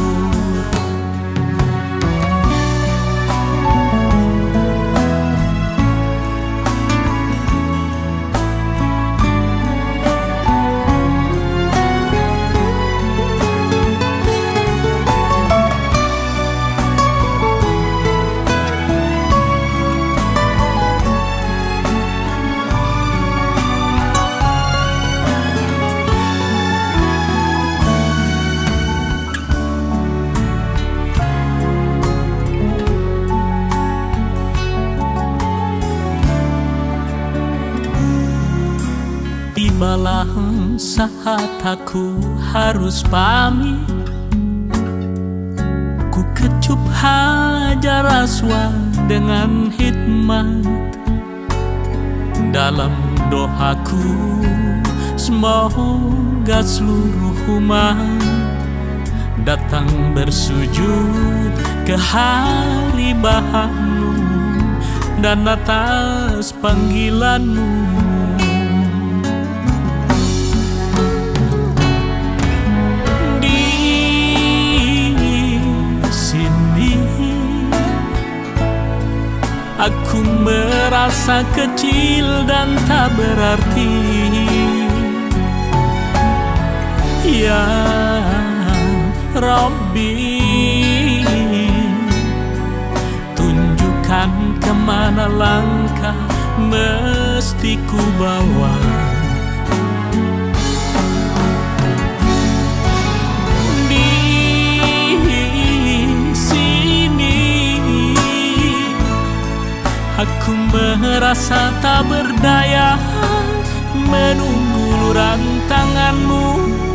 Tibalah saat aku harus pamit, ku kecup hajar aswad dengan hikmat. Dalam doaku semoga seluruh umat datang bersujud ke haribahanmu dan atas panggilanmu. Di sini aku merasa kecil dan tak berarti. Ya Rabbi, tunjukkan kemana langkah mesti ku bawa. Di sini aku merasa tak berdaya menunggu rantanganmu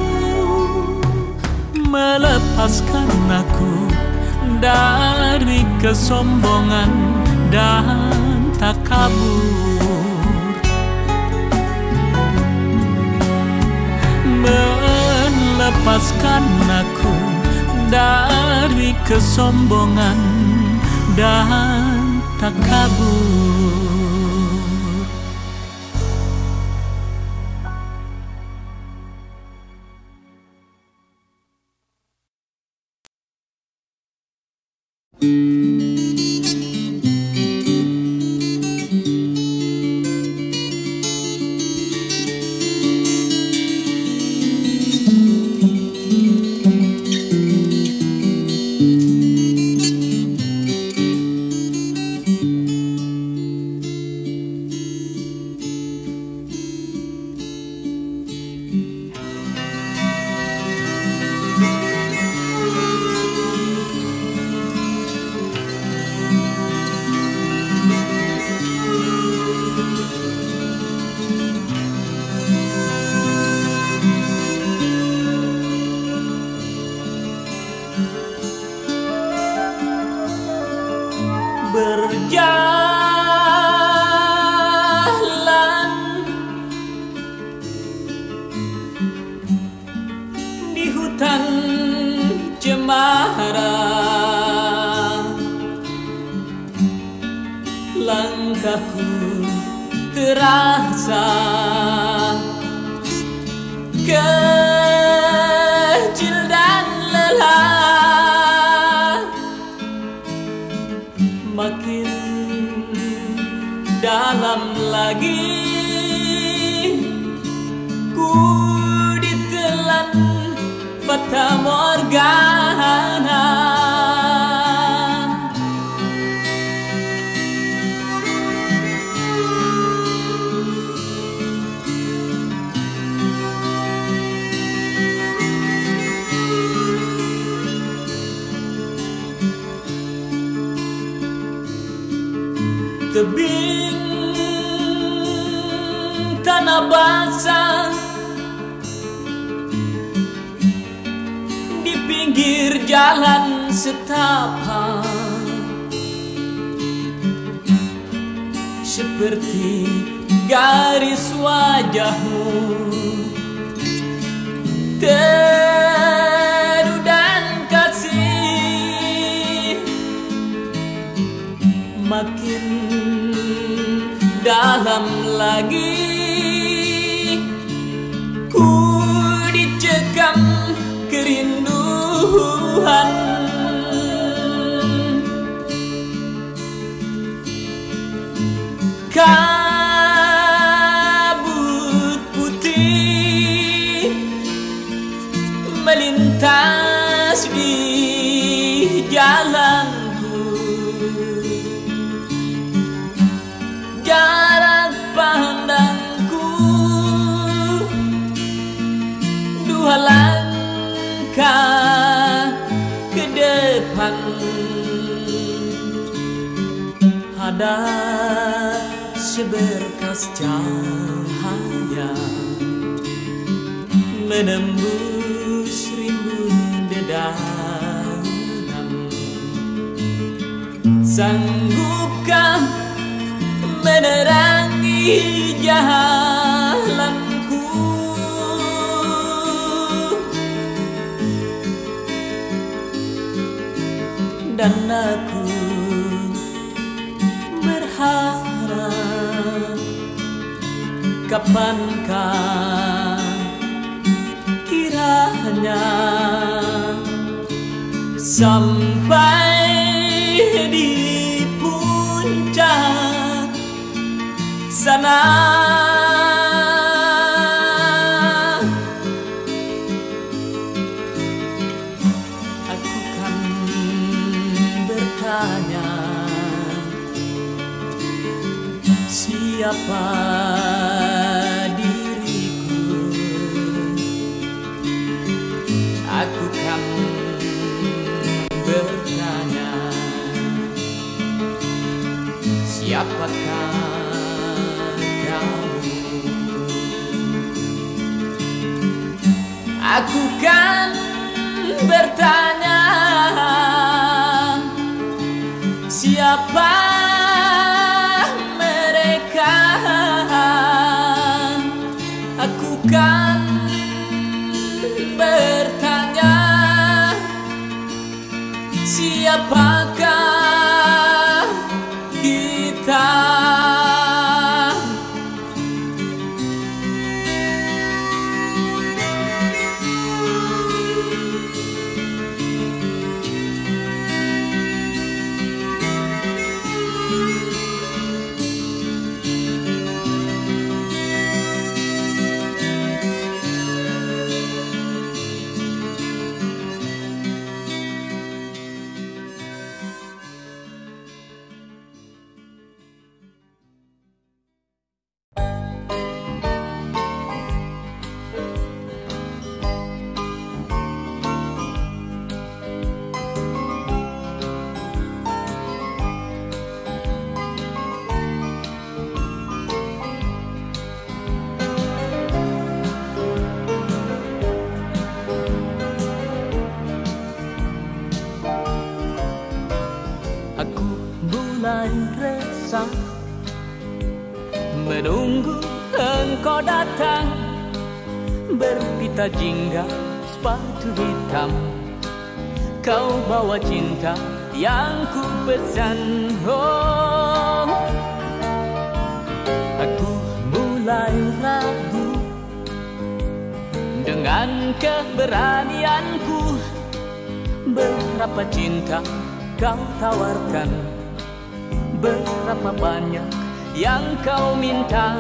melepaskan aku dari kesombongan dan takabur, melepaskan aku dari kesombongan dan takabur. Berjalan di hutan cemara, langkahku terasa kecil dan lelah. Makin dalam lagi ku ditelan fata morgana. Tebing tanah basah di pinggir jalan setapak, seperti garis wajahmu teduh dan kasih. Makin dalam lagi ku dicekam kerinduan. Kabut putih melintas di jalanku, jarak pandangku dua langkah ke depan. Ada seberkas cahaya menembus rimbun dedaunan. Sanggupkah menerangi jalanku? dan aku berharap kapankah kiranya sampai di puncak sana. Aku kan bertanya, siapa diriku? Aku kan bertanya, siapakah kamu? Aku kan bertanya, siapa mereka? Aku kan bertanya, siapakah kita? Aku mulai resah menunggu engkau datang, berpita jingga sepatu hitam. Kau bawa cinta yang ku pesan. Oh, aku mulai ragu dengan keberanianku. Berapa cinta kau tawarkan, berapa banyak yang kau minta.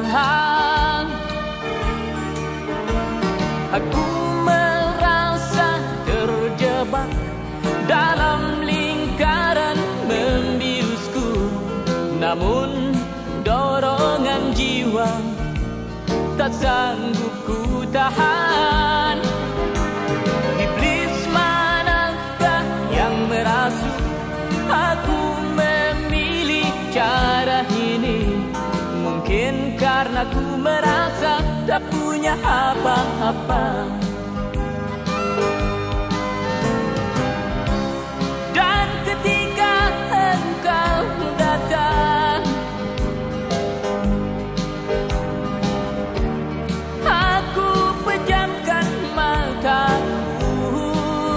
Aku merasa terjebak dalam lingkaran membiusku, namun dorongan jiwa tak sanggup ku tahan. Iblis manakah yang merasuk aku memilih cara ini? Mungkin karena ku merasa tak punya apa-apa. Dan ketika engkau datang, aku pejamkan mataku.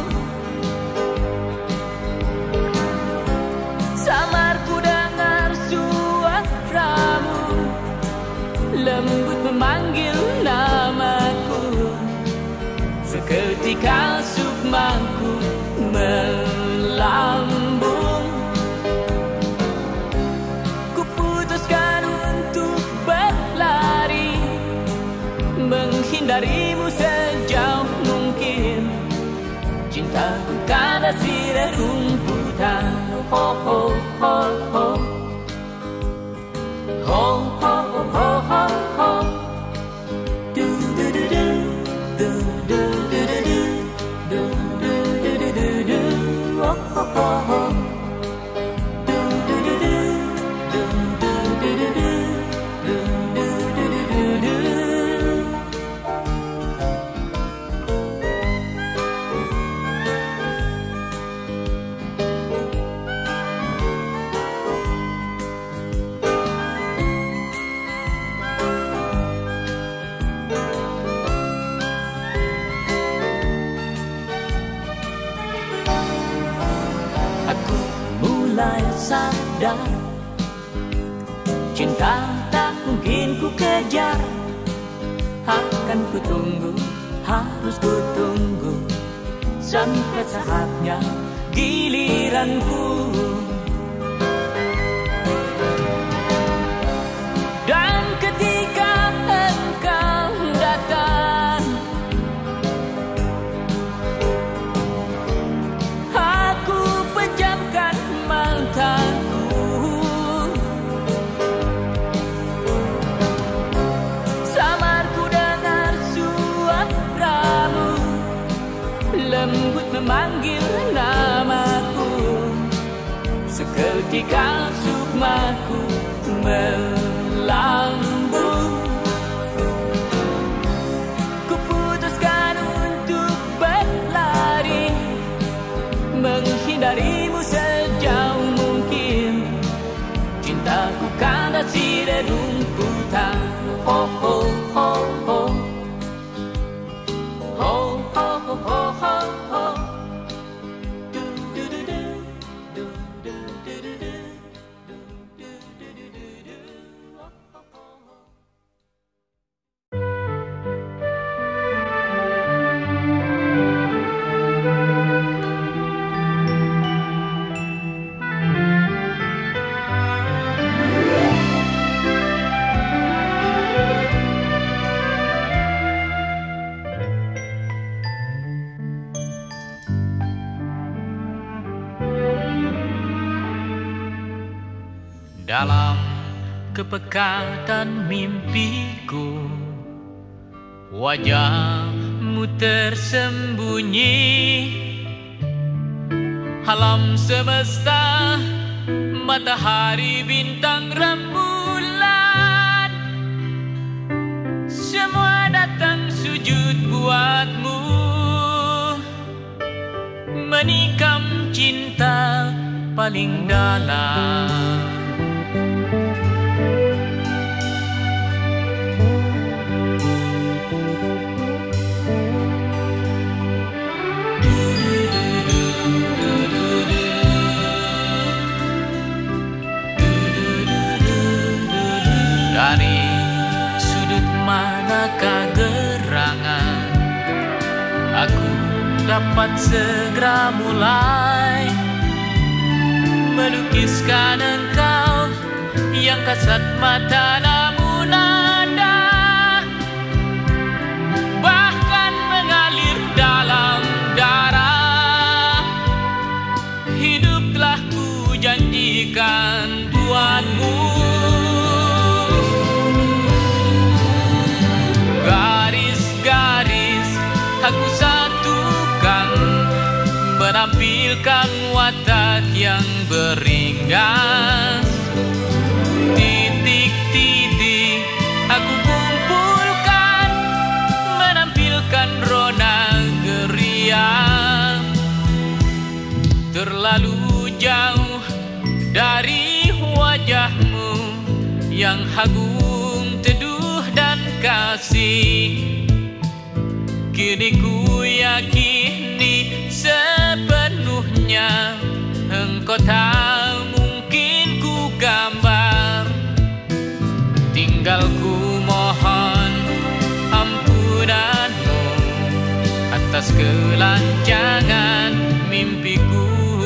Samar ku dengar suaramu, lembut memanggil namaku. Seketika sukmaku melambung. Ku putuskan untuk berlari, menghindarimu sejauh mungkin. Cintaku kada si rerumputan. Ho ho ho ho ho ho ho ho ho. Do do do do do do do do do do do do do. Ho ho ho ho. Do do do do do do do do do do do do do do. Aku mulai sadar, cinta tak mungkin ku kejar. Akan ku tunggu, harus ku tunggu, sampai saatnya giliranku. Dan ketika engkau datang, aku pejamkan mataku. Samar ku dengar suaramu, lembut memanggil namaku. Seketika sukmaku melambung. Kuputuskan untuk berlari, menghindarimu sejauh mungkin. Cintaku kandasi rerumputan. Oh oh oh oh, oh oh oh oh oh. Dalam kepekatan mimpiku, wajahmu tersembunyi. Alam semesta, matahari, bintang, rembulan, semua datang sujud buatmu, menikam cinta paling dalam. Dari sudut manakah gerangan aku dapat segera mulai melukiskan engkau yang kasat mata namun ada, bahkan mengalir dalam darah. Hidup telah ku janjikan buatmu. Garis-garis aku satukan, menampilkan watak yang beringas. Titik-titik aku kumpulkan, menampilkan rona geria. Terlalu jauh dari wajahmu yang agung, teduh dan kasih. Kini ku yakini sepenuhnya engkau tak mungkin ku gambar. Tinggal ku mohon ampunanmu atas kelancangan mimpiku.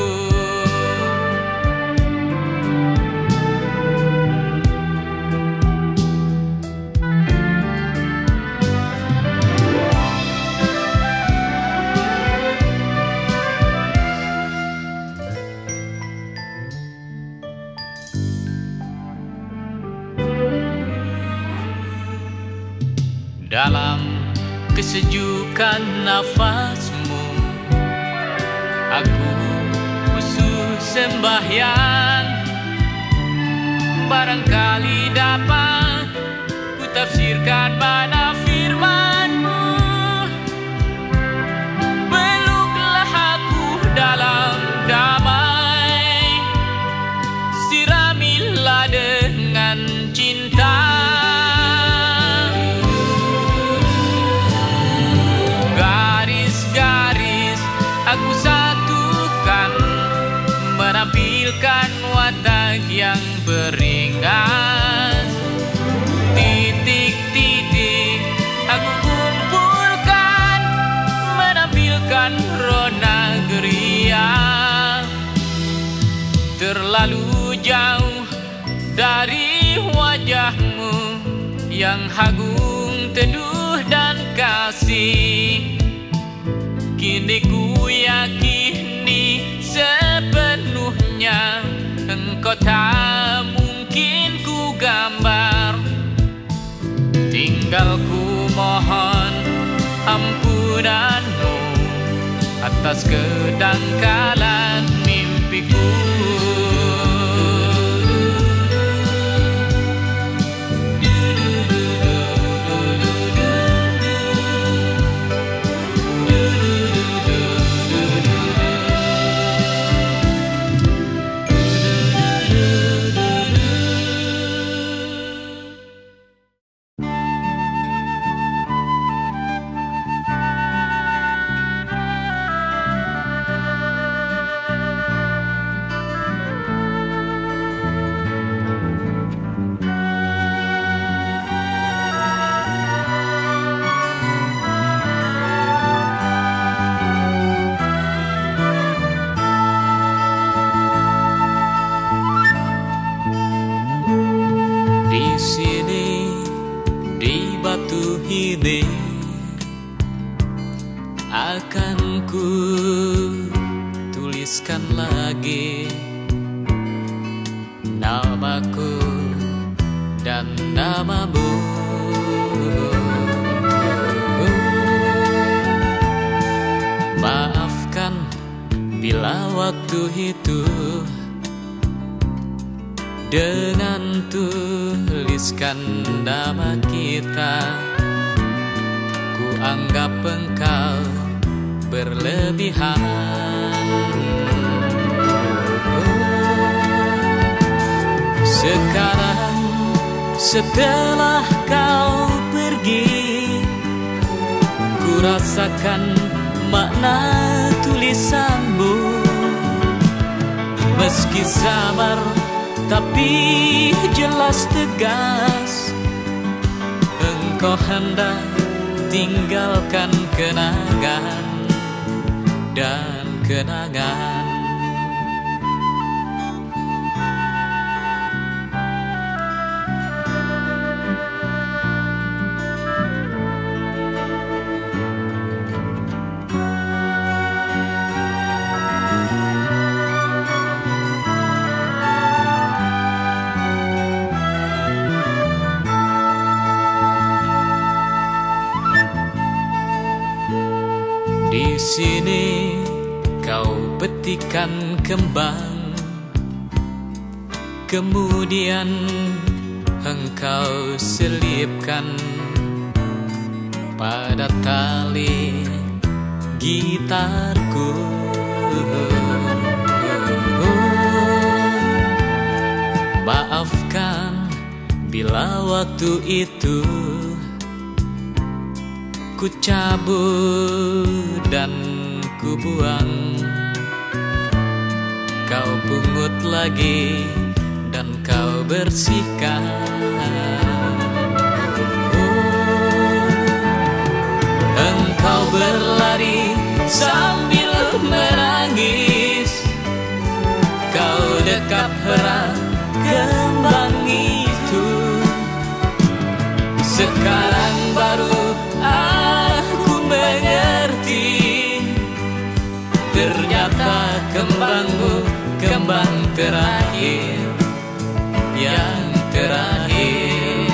Dalam kesejukan nafasmu, aku khusus sembahyang. Barangkali dapat ku tafsirkan mana firman-Mu. Peluklah aku dalam damai, siramilah dengan cinta. Garis-garis aku satukan, menampilkan watak yang beringas. Titik-titik aku kumpulkan, menampilkan rona geria. Terlalu jauh dari wajahmu yang agung, teduh dan kasih. Kini ku yakini sepenuhnya engkau tak mungkin ku gambar. Tinggal ku mohon ampunanmu atas kedangkalan mimpiku. Di sini, di batu ini, akan ku tuliskan lagi namaku dan namamu. Maafkan bila waktu itu dengan tuliskan nama kita, ku anggap engkau berlebihan. Sekarang setelah kau pergi, ku rasakan makna tulisanmu. Meski samar tapi jelas tegas, engkau hendak tinggalkan kenangan dan kenangan. Di sini kau petikan kembang, kemudian engkau selipkan pada tali gitarku. Maafkan bila waktu itu ku cabut dan ku buang, kau pungut lagi dan kau bersihkan. Oh, engkau berlari sambil menangis, kau dekap erat kembang itu. Sekarang baru aku mengerti, ternyata kembangmu kembang terakhir, yang terakhir.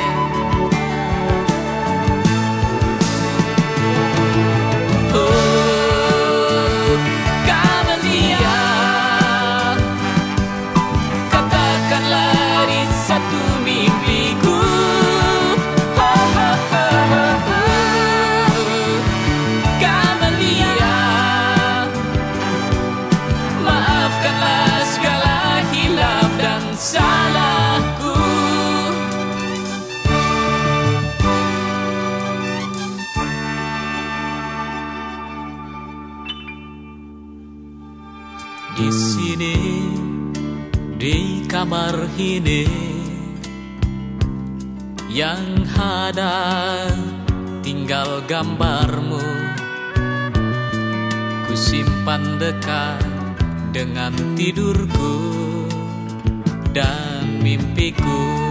Oh, Camelia, katakanlah di satu mimpiku. Salahku Di kamar ini yang ada tinggal gambarmu, ku simpan dekat dengan tidurku dan mimpiku.